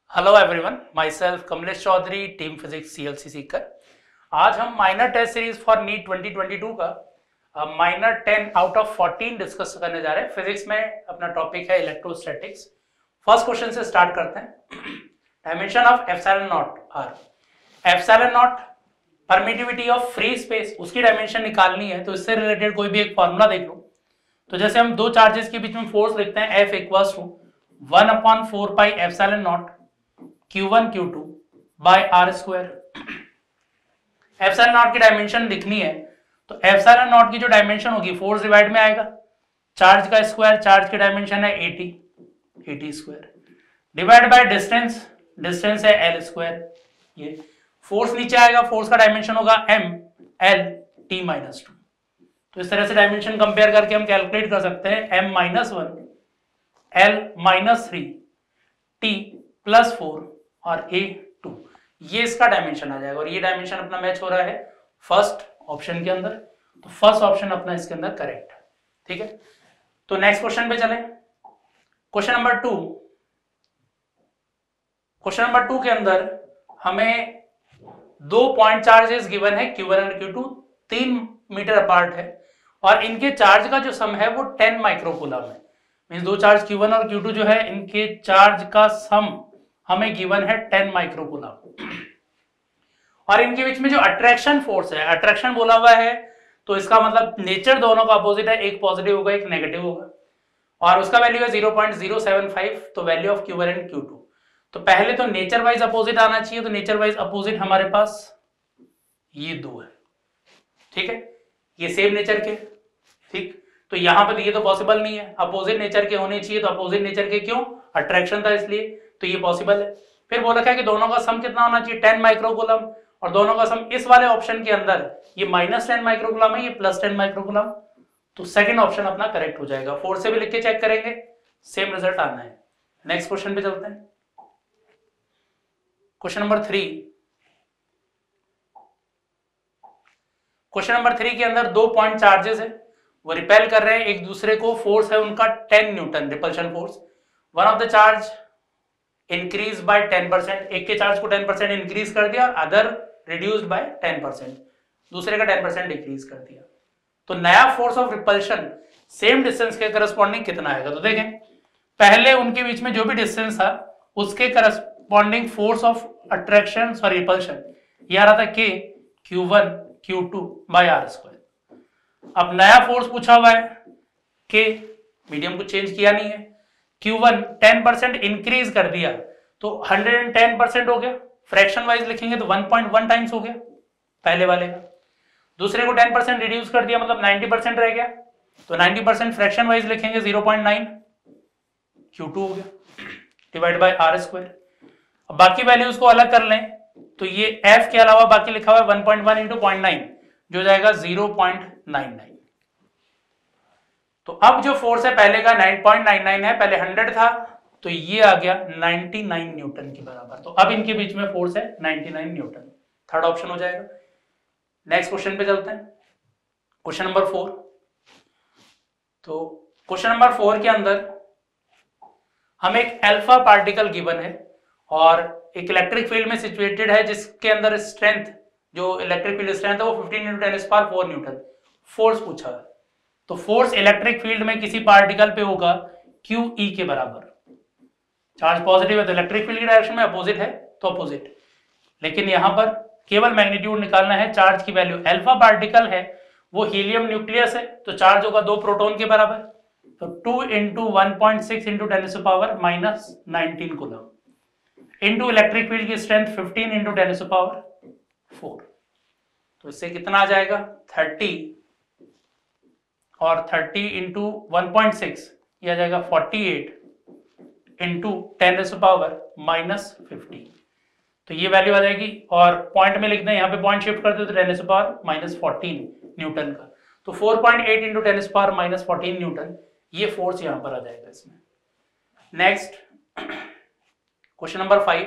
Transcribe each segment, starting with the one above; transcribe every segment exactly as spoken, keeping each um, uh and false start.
Hello everyone, myself Kamlesh Chaudhary, team physics CLC Sikar. आज हम minor test series for NEET twenty twenty two का minor ten out of fourteen discuss करने जा रहे हैं। फिजिक्स में अपना टॉपिक है इलेक्ट्रोस्टैटिक्स। फर्स्ट क्वेश्चन से स्टार्ट करते हैं। Dimension of epsilon naught are. Epsilon naught permittivity of free space, उसकी डायमेंशन निकालनी है तो इससे रिलेटेड कोई भी एक फॉर्मूला देख लो। तो जैसे हम दो चार्जेस के बीच में फोर्स लिखते हैं, F equals to one upon four pi epsilon naught Q one Q two by are square. Epsilon naught की डायमेंशन लिखनी है तो एप्सिलॉन नॉट की जो डायमेंशन होगी फोर्स डिवाइड में आएगा, चार्ज का स्क्वायर, चार्ज की डायमेंशन है A T, A T square divide by distance, distance है एल स्क्वायर। ये फोर्स नीचे आएगा, फोर्स का डायमेंशन होगा M L T minus two. तो इस तरह से डायमेंशन कंपेयर करके हम कैलकुलेट कर सकते हैं M minus one L minus three T plus four और ए टू, ये इसका डायमेंशन आ जाएगा। और ये डायमेंशन अपना मैच हो रहा है फर्स्ट ऑप्शन के अंदर, तो फर्स्ट ऑप्शन अपना इसके अंदर करेक्ट है। ठीक है, तो नेक्स्ट क्वेश्चन पे चलें। Question number two question number two के अंदर हमें दो पॉइंट चार्जेस गिवन है, क्यू वन और क्यू टू, तीन मीटर अपार्ट है और इनके चार्ज का जो सम है वो टेन माइक्रोकूलम है। मींस दो चार्ज क्यू वन और क्यू टू जो है इनके चार्ज का सम हमें गिवन है टेन माइक्रोकूलम। और इनके बीच में जो अट्रैक्शन फोर्स है, अट्रैक्शन बोला हुआ है तो इसका मतलब नेचर दोनों का अपोजिट है, एक पॉजिटिव होगा एक नेगेटिव होगा और उसका वैल्यू है zero point zero seven five. तो value of Q one and Q two, तो पहले तो नेचर वाइज अपोजिट आना चाहिए, तो नेचर वाइज अपोजिट हमारे पास ये दो है। ठीक है, ये सेम नेचर के, ठीक, तो यहां पर ये तो पॉसिबल नहीं है, अपोजिट नेचर के होने चाहिए। तो अपोजिट नेचर के क्यों? अट्रैक्शन था इसलिए, तो ये पॉसिबल है। फिर बोला है कि दोनों का सम कितना होना चाहिए, टेन माइक्रोकूलम, और दोनों का सम इस वाले ऑप्शन के अंदर ये माइनस टेन माइक्रोकूलम है, ये प्लस टेन माइक्रोकूलम। तो सेकंड ऑप्शन अपना करेक्ट हो जाएगा। फोर से भी लिख के चेक करेंगे, सेम रिजल्ट आना है। नेक्स्ट क्वेश्चन पे चलते हैं। Question number three question number three के अंदर दो पॉइंट चार्जेस है, वो रिपेल कर रहे हैं एक दूसरे को, फोर्स है उनका ten newton repulsion force. One of the charge increase by ten percent, एक के चार्ज को टेन परसेंट इंक्रीज कर दिया, other reduced by ten percent, दूसरे का टेन परसेंट डिक्रीज कर दिया। तो नया force of repulsion same distance के करस्पॉन्डिंग कितना आएगा? तो देखें, पहले उनके बीच में जो भी डिस्टेंस था उसके corresponding force of attraction sorry repulsion ये आ रहा था के Q one Q two by are square. अब नया फोर्स पूछा हुआ है के, मीडियम को चेंज किया नहीं है, Q one ten percent increase कर दिया तो हंड्रेड टेन परसेंट हो गया, फ्रैक्शन वाइज लिखेंगे तो वन पॉइंट वन टाइम्स हो गया पहले वाले का। दूसरे को टेन परसेंट रिड्यूस कर दिया मतलब नाइंटी परसेंट रह गया, तो नाइंटी परसेंट फ्रैक्शन वाइज लिखेंगे zero point nine, Q two हो गया डिवाइड बाय आर स्क्वायर। अब बाकी वैल्यूज को अलग कर लें तो ये एफ के अलावा बाकी लिखा हुआ है one point one into point nine जो जाएगा जीरो पॉइंट नाइन नाइन। तो अब जो फोर्स है पहले का नाइन पॉइंट नाइन नाइन है, पहले हंड्रेड था तो ये आ गया नाइंटी नाइन न्यूटन के बराबर। तो अब इनके बीच में फोर्स है ninety nine newton, third option हो जाएगा। नेक्स्ट क्वेश्चन पे चलते हैं, क्वेश्चन नंबर फोर। तो क्वेश्चन नंबर फोर के अंदर हमें एक अल्फा पार्टिकल गिवन है और एक इलेक्ट्रिक फील्ड में सिचुएटेड है जिसके अंदर स्ट्रेंथ, जो इलेक्ट्रिक फील्ड स्ट्रेंथ है वो fifteen into ten power four newton. Force पूछा है तो फोर्स इलेक्ट्रिक फील्ड में किसी पार्टिकल पे होगा क्यू ई के बराबर। चार्ज पॉजिटिव है तो इलेक्ट्रिक फील्ड की डायरेक्शन में, अपोजिट है तो अपोजिट, लेकिन यहां पर केवल मैग्नीट्यूड निकालना है, चार्ज की वैल्यू। अल्फा पार्टिकल है वो हीलियम न्यूक्लियस है तो चार्ज होगा दो प्रोटॉन के बराबर, तो two into one point six into ten power minus nineteen coulomb into electric field की strength fifteen into ten power four. तो इससे कितना आ जाएगा थर्टी, और thirty into one point six यह आ जाएगा forty eight into ten power minus fifty. तो ये वैल्यू आ जाएगी और पॉइंट में लिख दें, यहाँ पे पॉइंट शिफ्ट कर दे तो ten power minus fourteen newton का, तो four point eight into ten power minus fourteen newton, ये फोर्स यहां पर आ जाएगा इसमें। Next question number five.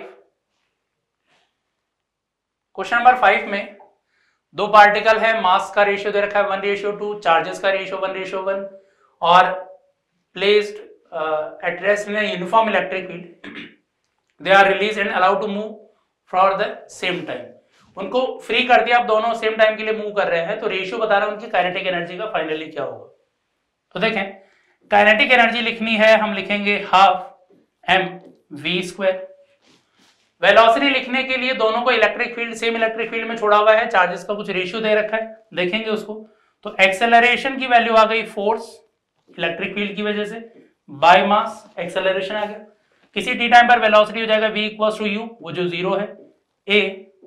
Question number five में दो पार्टिकल है, मास का रेशियो दे रखा है वन रेशियो टू, चार्जेस का रेशियो वन रेशियो वन, और placed at rest in uniform electric field. They are release and allowed to move for the same time, उनको फ्री कर दिया, आप दोनों सेम टाइम के लिए मूव कर रहे हैं, तो रेशियो बता रहा है उनकी काइनेटिक एनर्जी का फाइनली क्या होगा। तो देखें काइनेटिक एनर्जी लिखनी है, हम लिखेंगे half M V square. Velocity लिखने के लिए दोनों को electric field same electric field में छोड़ा हुआ है, चार्जेस का कुछ रेशियो दे रखा है, देखेंगे उसको। तो एक्सेलरेशन की वैल्यू आ गई फोर्स इलेक्ट्रिक फील्ड की वजह से बाय मास, एक्सेलरेशन आ गया। किसी टी टाइम पर वेलोसिटी हो जाएगा v इक्वल्स टू यू, वो जो जीरो है, a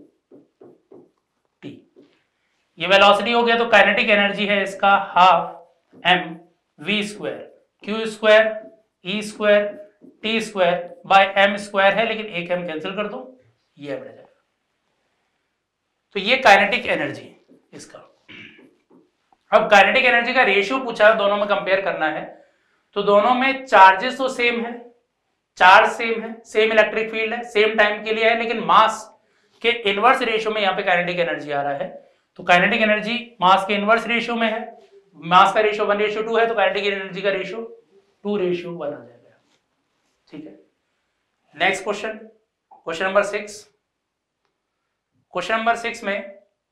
t, ये वेलोसिटी हो गया। तो काइनेटिक एनर्जी है इसका half M V square Q square E square T square by M square है, लेकिन एक एम कैंसिल कर दो, ये बढ़ जाएगा। तो ये काइनेटिक एनर्जी इसका। अब काइनेटिक एनर्जी का रेशियो पूछा है, दोनों में कंपेयर करना है, तो दोनों में चार्जेस तो सेम है, चार्ज सेम है, सेम इलेक्ट्रिक फील्ड है, सेम टाइम के लिए है, लेकिन मास के इनवर्स रेशियो में यहाँ पे काइनेटिक एनर्जी आ रहा है। तो काइनेटिक एनर्जी मास के इनवर्स रेशियो में है, मास का रेशियो वन रेशियो टू है, तो काइनेटिक एनर्जी का रेशियो टू रेशियो वन आ जाएगा। ठीक है, next question, question number six. Question number six में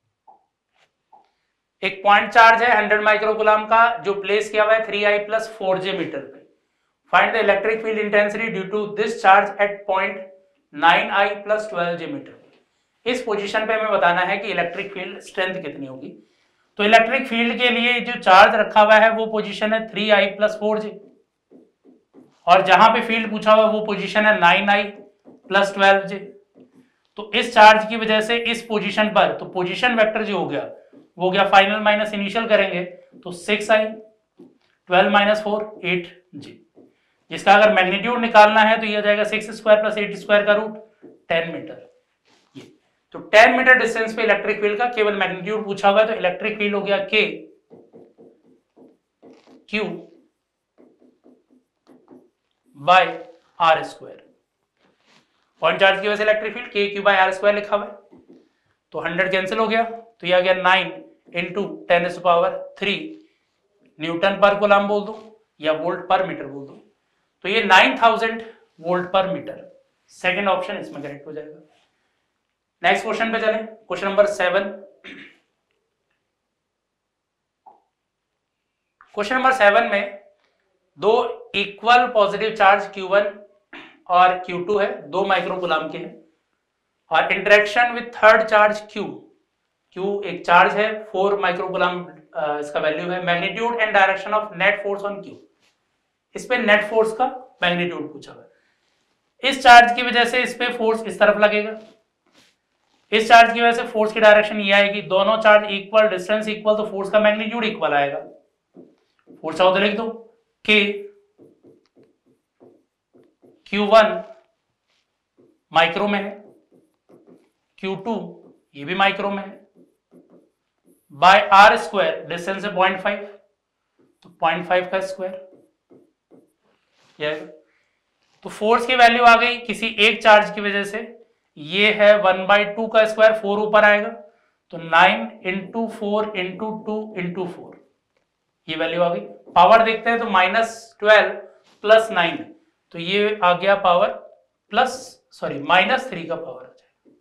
एक पॉइंट चार्ज है हंड्रेड माइक्रोकूलम का, जो प्लेस किया हुआ है three I plus four J metre पे। Find the electric field intensity due to this charge at point nine I plus twelve J metre. इस पोजीशन पे हमें बताना है कि इलेक्ट्रिक फील्ड स्ट्रेंथ कितनी होगी। तो इलेक्ट्रिक फील्ड के लिए जो चार्ज रखा हुआ है वो पोजीशन है three I plus four J, और जहां पे फील्ड पूछा हुआ वो पोजीशन है nine I plus twelve J. तो इस चार्ज की वजह से इस पोजीशन पर, तो पोजीशन वेक्टर जो हो गया वो हो गया फाइनल माइनस इनिशियल करेंगे तो six I, twelve minus four eight J, जिसका अगर मैग्नीट्यूड निकालना है तो ये आ जाएगा six square plus eight square का रूट टेन मीटर। ये तो टेन मीटर डिस्टेंस पे इलेक्ट्रिक फील्ड का केवल मैग्नीट्यूड पूछा हुआ है, तो इलेक्ट्रिक फील्ड हो गया के Q by are square. Point charge की वजह से electric field K Q by are square लिखा हुआ है, तो हंड्रेड कैंसिल हो गया, तो ये आ गया nine into ten two power three newton पर कूलम बोल दो या वोल्ट पर मीटर बोल दो। तो ये नाइन थाउजेंड वोल्ट पर मीटर, सेकंड ऑप्शन इसमें करेक्ट हो जाएगा। नेक्स्ट क्वेश्चन पे चलें, question number seven. Question number seven में दो equal positive charge Q one और क्यू टू है, दो माइक्रोकूलम के हैं, और interaction with third charge Q, Q एक चार्ज है, फोर माइक्रोकूलम इसका वैल्यू है। Magnitude and direction of net force on Q, इस पे नेट फोर्स का मैग्नीट्यूड पूछा हुआ है। इस चार्ज की वजह से इस पे फोर्स इस तरफ लगेगा, इस चार्ज की वजह से फोर्स की डायरेक्शन ये आएगी, दोनों चार्ज इक्वल, डिस्टेंस इक्वल, तो फोर्स का मैग्नीट्यूड इक्वल आएगा। फोर्स चाहो तो लिख दो, K क्यू वन माइक्रो में है, क्यू टू ये भी माइक्रो में है, बाय आर स्क्वायर, डिस्टेंस है पॉइंट फाइव, तो पॉइंट फाइव का स्क्वायर। तो फोर्स की वैल्यू आ गई किसी एक चार्ज की वजह से, ये है वन बाई टू का स्क्वायर, फोर ऊपर आएगा, तो nine into four into two into four, ये वैल्यू आ गई। पावर देखते हैं तो माइनस ट्वेल्व प्लस नाइन, तो ये आ गया power plus sorry minus three का पावर आ जाएगा,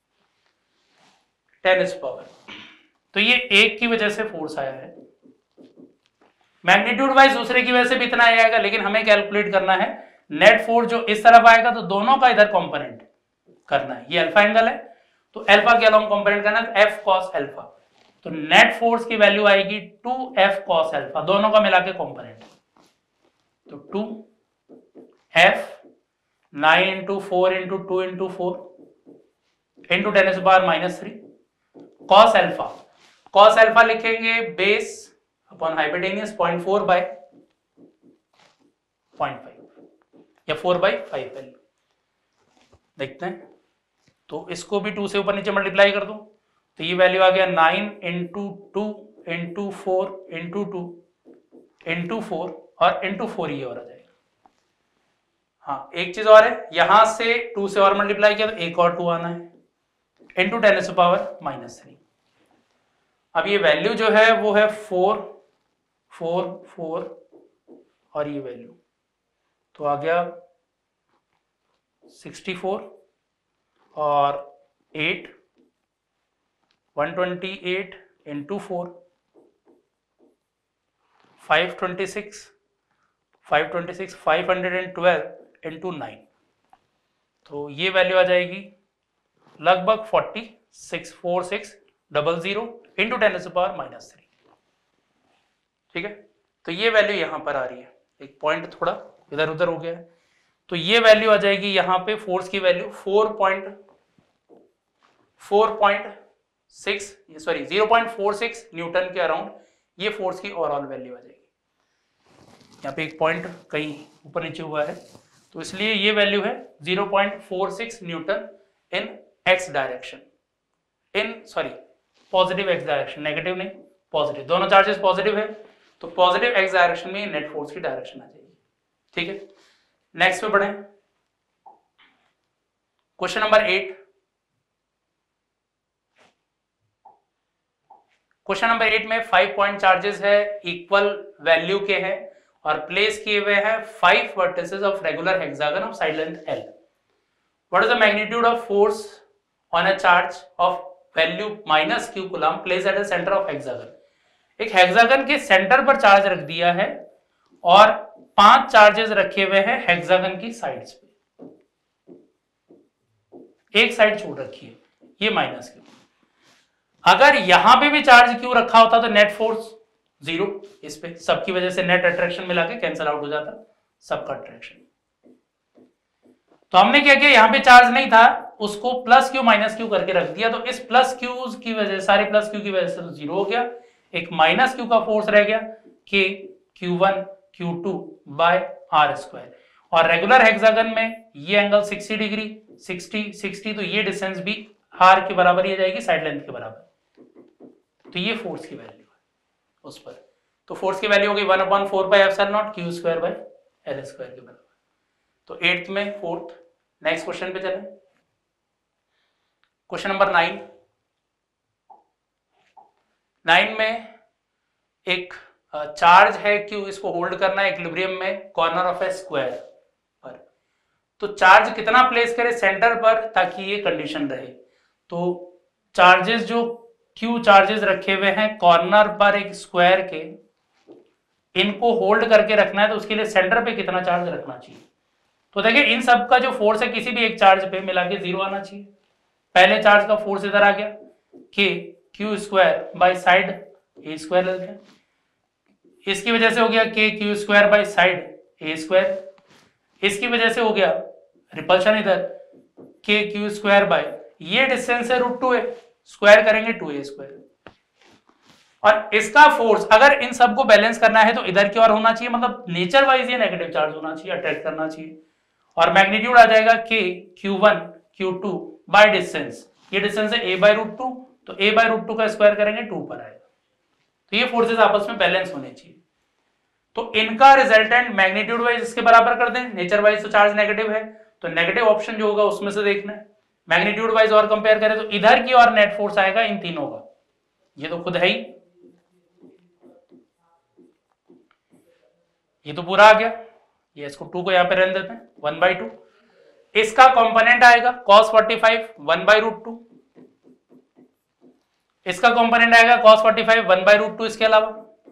टेन इज पावर। तो ये एक की वजह से फोर्स आया है, मैग्नीट्यूड वाइज दूसरे की वजह से भी इतना आएगा, लेकिन हमें कैलकुलेट करना है नेट फोर्स जो इस तरफ आएगा, तो दोनों का इधर कंपोनेंट करना है। ये अल्फा एंगल है, तो अल्फा के अलोंग कंपोनेंट करना है, एफ कॉस अल्फा, तो नेट फोर्स की वैल्यू आएगी टू एफ कॉस अल्फा, दोनों का मिला के कंपोनेंट, तो two F nine into four into two into four into ten two power minus three cos alpha. Cos alpha लिखेंगे base upon hypotenuse point four by point five या four by five value देखते हैं, तो इसको भी to से ऊपर नीचे मल्टीप्लाई कर दो, तो ये वैल्यू आ गया nine into two into four into two into four और इंटू फोर ये और आ जाएगा। हाँ एक चीज और है, यहां से टू से और मल्टीप्लाई किया तो एक और टू आना है, into ten two power minus three. अब ये वैल्यू जो है वो है फोर फोर फोर और ये वैल्यू, तो आ गया सिक्सटी फोर और eight, one twenty eight into four, five twenty six, five twenty six, five hundred and twelve into nine, तो ये वैल्यू आ जाएगी लगभग forty six, four six double zero into ten two power minus three. ठीक है, तो ये value यहां पर आ रही है, एक पॉइंट थोड़ा इधर उधर हो गया है, तो ये वैल्यू आ जाएगी यहां पे फोर्स की value four point four point six sorry zero point four six newton के अराउंड ये फोर्स की ओवरऑल वैल्यू आ जाएगी। यहाँ पे एक पॉइंट कहीं ऊपर नीचे हुआ है, तो इसलिए ये वैल्यू है zero point four six newton in X direction, in sorry positive X direction, negative नहीं पॉजिटिव, दोनों चार्जेस पॉजिटिव है, तो पॉजिटिव एक्स डायरेक्शन में नेट फोर्स की डायरेक्शन आ जाएगी। ठीक है, नेक्स्ट पे बढ़े, question number eight. Question number eight में फाइव पॉइंट चार्जेस है, इक्वल वैल्यू के हैं और प्लेस किए हुए हैं five vertices of regular hexagon of side length L। What is the magnitude of force on a charge of value minus Q coulomb place at the centre of hexagon. एक hexagon के centre पर charge रख दिया है और पांच charges रखे हुए हैं हेक्सागन की साइड्स पे, एक साइड छोड़ रखी है, ये माइनस क्यू। अगर यहां पे भी चार्ज क्यू रखा होता तो नेट फोर्स जीरो, इस पे सबकी वजह से नेट अट्रैक्शन मिला के कैंसिल आउट हो जाता सबका अट्रैक्शन। तो हमने क्या किया, यहां पे चार्ज नहीं था, उसको प्लस क्यू माइनस क्यू करके रख दिया, तो इस प्लस क्यू की वजह सारे प्लस क्यू की वजह से तो जीरो हो गया, एक माइनस क्यू का फोर्स रह गया के Q one Q two by are square, और रेगुलर हेक्सागन में ये angle sixty degree, sixty sixty, तो ये डिस्टेंस भी आर के बराबर ही आ जाएगी, साइड लेंथ के बराबर, तो ये फोर्स की वैल्यू है उस पर। तो फोर्स की वैल्यू हो गई one upon four by epsilon naught Q square by L square के बराबर। तो एट्थ में फोर्थ। नेक्स्ट क्वेश्चन पे चलें, क्वेश्चन नंबर नाइन। नाइन में एक चार्ज है क्यू, इसको होल्ड करना है इक्विलिब्रियम में कॉर्नर ऑफ ए स्क्वायर पर। तो चार्ज कितना प्लेस करे सेंटर पर ताकि ये कंडीशन रहे, तो चार्जेस जो क्यू चार्जेस रखे हुए हैं कॉर्नर पर एक स्क्वायर के, इनको होल्ड करके रखना है, तो उसके लिए सेंटर पे कितना चार्ज रखना चाहिए। तो देखिए इन सब का जो फोर्स है किसी भी एक चार्ज पे मिला के जीरो आना चाहिए। पहले चार्ज का फोर्स इधर आ गया के Q square by side A square ले लेते हैं, इसकी वजह से हो गया के Q square by side A square, इसकी वजह से हो गया रिपल्शन इधर के क्यू स्क्वायर बाई, ये डिस्टेंस है रूट टू ए, स्क्वायर करेंगे टू ए स्क्वायर, और इसका फोर्स अगर इन सबको बैलेंस करना है तो इधर की ओर होना चाहिए, मतलब नेचर वाइज ये नेगेटिव चार्ज होना चाहिए, अट्रैक्ट करना चाहिए, और मैग्नीट्यूड आ जाएगा k Q one Q two by distance, ये डिस्टेंस है ए बाय रूट टू, तो ए बाय रूट टू का स्क्वायर करेंगे टू पर आएगा, तो ये फोर्सेस आपस में बैलेंस होने चाहिए। तो इनका रिजल्टेंट मैग्नीट्यूड वाइज इसके बराबर कर दें, नेचर वाइज तो चार्ज नेगेटिव है, तो नेगेटिव ऑप्शन जो होगा उसमें से देखना है, मैग्नीट्यूड वाइज और कंपेयर करें तो इधर की और नेट फोर्स आएगा इन तीनों का, ये तो खुद है ही, ये तो पूरा आ गया, ये इसको टू को यहां पे रहने देते हैं, वन बाई टू, इसका कंपोनेंट आएगा cos forty five one by root two, इसका कंपोनेंट आएगा cos forty five one by root two इसके अलावा,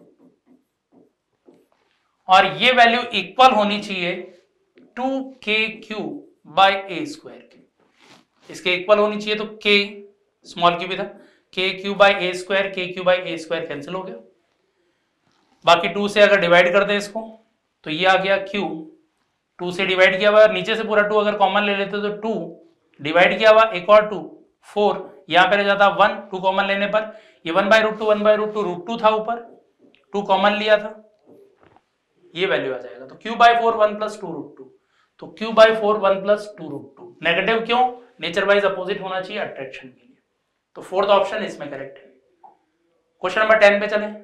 और ये वैल्यू इक्वल होनी चाहिए to k q by a square के, इसके इक्वल होनी चाहिए, तो k स्मॉल क्यू भी था, के q by a square, k q by a square cancel हो गया, बाकी टू से अगर डिवाइड कर दें इसको तो ये आ गया q, टू से डिवाइड किया हुआ, नीचे से पूरा टू अगर कॉमन ले लेते तो टू डिवाइड किया हुआ, एक और टू फोर, यहां पे रह जाता वन, टू कॉमन लेने पर ये one by root two, one by root two, root two था ऊपर, टू कॉमन लिया था, ये वैल्यू आ जाएगा, तो q by four one plus two root two, तो q by four one plus two root two, negative क्यों, नेचर वाइज अपोजिट होना चाहिए अट्रैक्शन के लिए, तो फोर्थ ऑप्शन इसमें करेक्ट है। क्वेश्चन नंबर टेन पे चलें।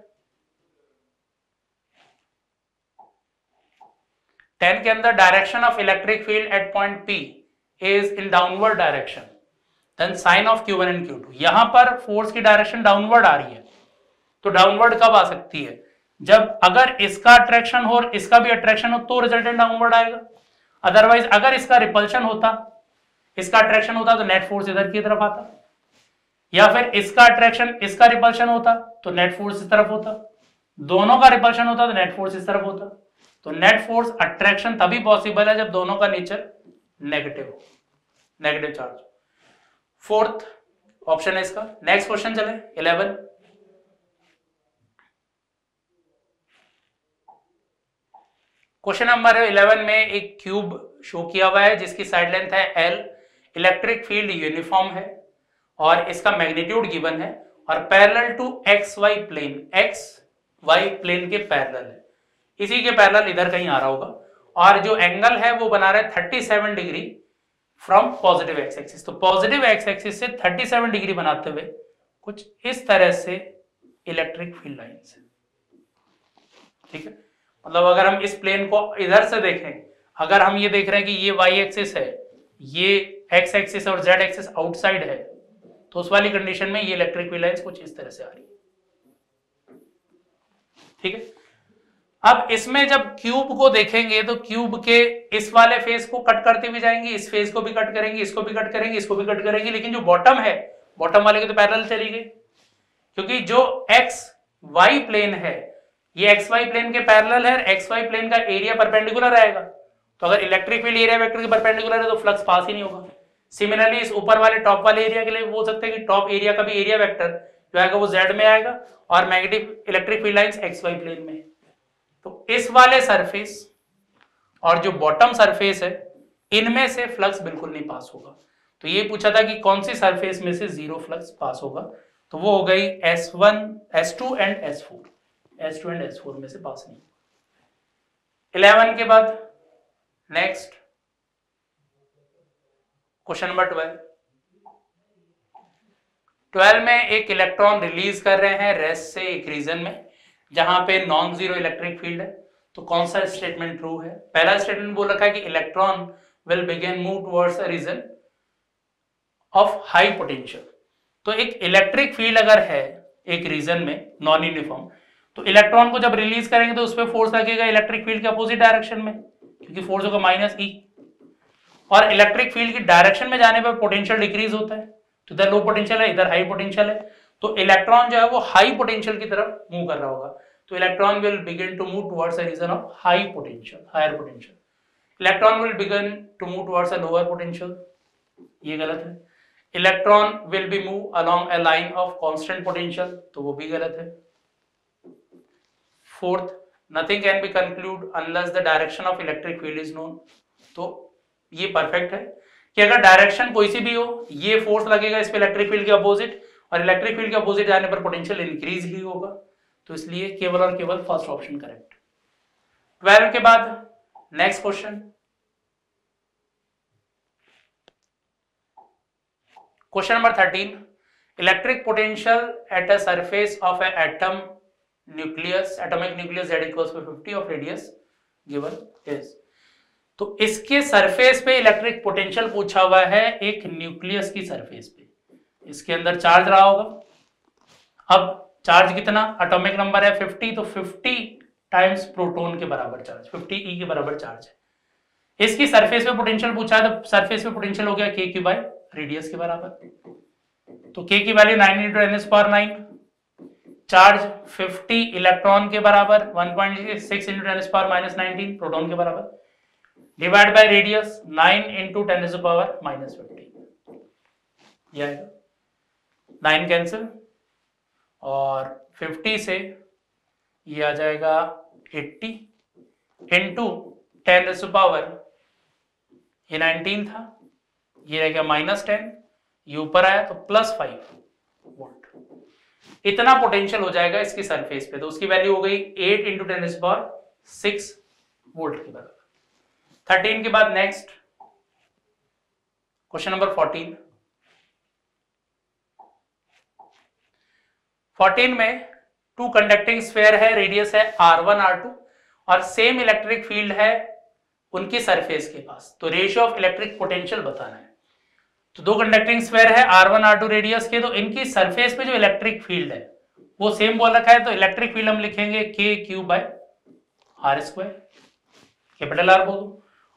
टेन के अंदर direction of electric field at point P is in downward direction, then sign of Q one and Q two, यहां पर फोर्स की डायरेक्शन डाउनवर्ड आ रही है, तो डाउनवर्ड कब आ सकती है, जब अगर इसका अट्रैक्शन हो और इसका भी अट्रैक्शन हो तो रिजल्टेंट डाउनवर्ड आएगा, अदरवाइज अगर इसका रिपल्शन होता, इसका अट्रैक्शन होता तो नेट फोर्स इधर की तरफ आता, या फिर इसका अट्रैक्शन इसका रिपल्शन होता तो नेट फोर्स इस तरफ होता, दोनों का रिपल्शन होता तो नेट फोर्स इस तरफ होता। तो नेट फोर्स अट्रैक्शन तभी पॉसिबल है जब दोनों का नेचर नेगेटिव हो, नेगेटिव चार्ज। फोर्थ ऑप्शन है इसका। नेक्स्ट क्वेश्चन चले इलेवन। क्वेश्चन नंबर इलेवन में एक क्यूब शो किया हुआ है जिसकी साइड लेंथ है एल, इलेक्ट्रिक फील्ड यूनिफॉर्म है और इसका मैग्नीट्यूड गिवन है और parallel to x y plane, x y plane के पैरेलल है, इसी के पैरेलल इधर कहीं आ रहा होगा और जो एंगल है वो बना रहा है thirty seven degree from positive x axis. तो पॉजिटिव एक्स एक्सिस से थर्टी सेवन डिग्री बनाते हुए कुछ इस तरह से इलेक्ट्रिक फील्ड लाइंस है, ठीक है। मतलब अगर हम इस प्लेन को इधर से देखें, अगर हम ये देख रहे हैं कि ये वाई एक्सिस है, ये एक्स एक्सिस और जेड एक्सिस आउटसाइड है, तो उस वाली कंडीशन में ये इलेक्ट्रिक फील्ड लाइंस कुछ इस तरह से आ रही है, ठीक है। अब इसमें जब क्यूब को देखेंगे तो क्यूब के इस वाले फेस को कट करते हुए जाएंगे, इस फेस को भी कट करेंगे, इसको भी कट करेंगे, इसको भी कट करेंगे, लेकिन जो बॉटम है, बॉटम वाले के तो पैरेलल चली गई, क्योंकि जो एक्स वाई प्लेन है ये एक्स वाई प्लेन के पैरेलल है, एक्स वाई प्लेन का एरिया परपेंडिकुलर आएगा, तो अगर इलेक्ट्रिक फील्ड एरिया वेक्टर के परपेंडिकुलर है तो फ्लक्स पास ही नहीं होगा। सिमिलरली इस ऊपर वाले टॉप वाले एरिया के लिए बोल सकते हैं कि टॉप एरिया का भी एरिया वेक्टर जो आएगा वो जेड में आएगा और magnetic electric field lines x y plane में। तो इस वाले सरफेस और जो बॉटम सरफेस है इनमें से फ्लक्स बिल्कुल नहीं पास होगा। तो ये पूछा था कि कौन सी सरफेस में से जीरो फ्लक्स पास होगा, तो वो हो गई s one, s two and s four, s two and s four में से पास नहीं। इलेवन के बाद next question number twelve. Twelve में एक इलेक्ट्रॉन रिलीज कर रहे हैं रेस्ट से एक रीजन में जहां पे नॉन जीरो इलेक्ट्रिक फील्ड है। तो कौन सा स्टेटमेंट ट्रू है? पहला स्टेटमेंट बोल रखा है कि electron will begin move towards a region of high potential. तो एक इलेक्ट्रिक फील्ड अगर है एक रीजन में नॉन यूनिफॉर्म, तो इलेक्ट्रॉन को जब रिलीज करेंगे तो उस पर फोर्स लगेगा इलेक्ट्रिक फील्ड के अपोजिट डायरेक्शन में, क्योंकि फोर्स होगा माइनस ई, और इलेक्ट्रिक फील्ड की डायरेक्शन में जाने पर पोटेंशियल डिक्रीज होता है। तो इधर लो पोटेंशियल है, इधर हाई पोटेंशियल है, तो इलेक्ट्रॉन जो है वो हाई पोटेंशियल की तरफ मूव कर रहा होगा। तो electron will begin to move towards a region of high potential, higher potential. Electron will begin to move towards a lower potential, ये गलत है। Electron will be move along a line of constant potential, तो वो भी गलत है। Fourth, nothing can be conclude unless the direction of electric field is known. तो ये परफेक्ट है कि अगर डायरेक्शन कोई सी भी हो, ये फोर्स लगेगा इस पे इलेक्ट्रिक फील्ड के अपोजिट, और इलेक्ट्रिक फील्ड के अपोजिट जाने पर पोटेंशियल इंक्रीज ही होगा। तो इसलिए केवल और केवल फर्स्ट ऑप्शन करेक्ट। ट्वेल्व के बाद next question, question number thirteen. Electric potential at a surface of a atom nucleus, atomic nucleus z equals to fifty of radius given is. तो इसके सरफेस पे इलेक्ट्रिक पोटेंशियल पूछा हुआ है एक nucleus की सरफेस पे, इसके अंदर चार्ज रहा होगा। अब चार्ज कितना, एटॉमिक नंबर है फिफ्टी, तो फिफ्टी टाइम्स प्रोटॉन के बराबर चार्ज, फिफ्टी ई के बराबर चार्ज है। इसकी सरफेस पे पोटेंशियल पूछा है, तो सरफेस पे पोटेंशियल हो गया के क्यू बाय रेडियस के बराबर। तो के की value nine into ten power nine, charge fifty electron के बराबर one point six into ten power minus nineteen proton के बराबर, divide by radius nine into ten power minus fifty, ये आएगा नाइन कैंसिल, और फिफ्टी से ये आ जाएगा एट्टी इंटू टेन पावर, ये नाइनटीन था, ये रह गया माइनस टेन, ये ऊपर आया तो प्लस फाइव वोल्ट। इतना पोटेंशियल हो जाएगा इसकी सरफेस पे, तो उसकी वैल्यू हो गई eight into ten power six volt के बराबर। थर्टीन के बाद next question number fourteen. Fourteen में टू कंडक्टिंग स्फीयर है, रेडियस है आर वन आर टू और सेम इलेक्ट्रिक फील्ड है उनकी सरफेस के पास। तो रेशियो ऑफ इलेक्ट्रिक पोटेंशियल बताना है। तो दो कंडक्टिंग स्फीयर है r one r two radius के, तो इनकी सरफेस पे जो इलेक्ट्रिक फील्ड है वो सेम बोल रखा है, तो इलेक्ट्रिक फील्ड हम लिखेंगे k Q by are square, capital r बोल दो,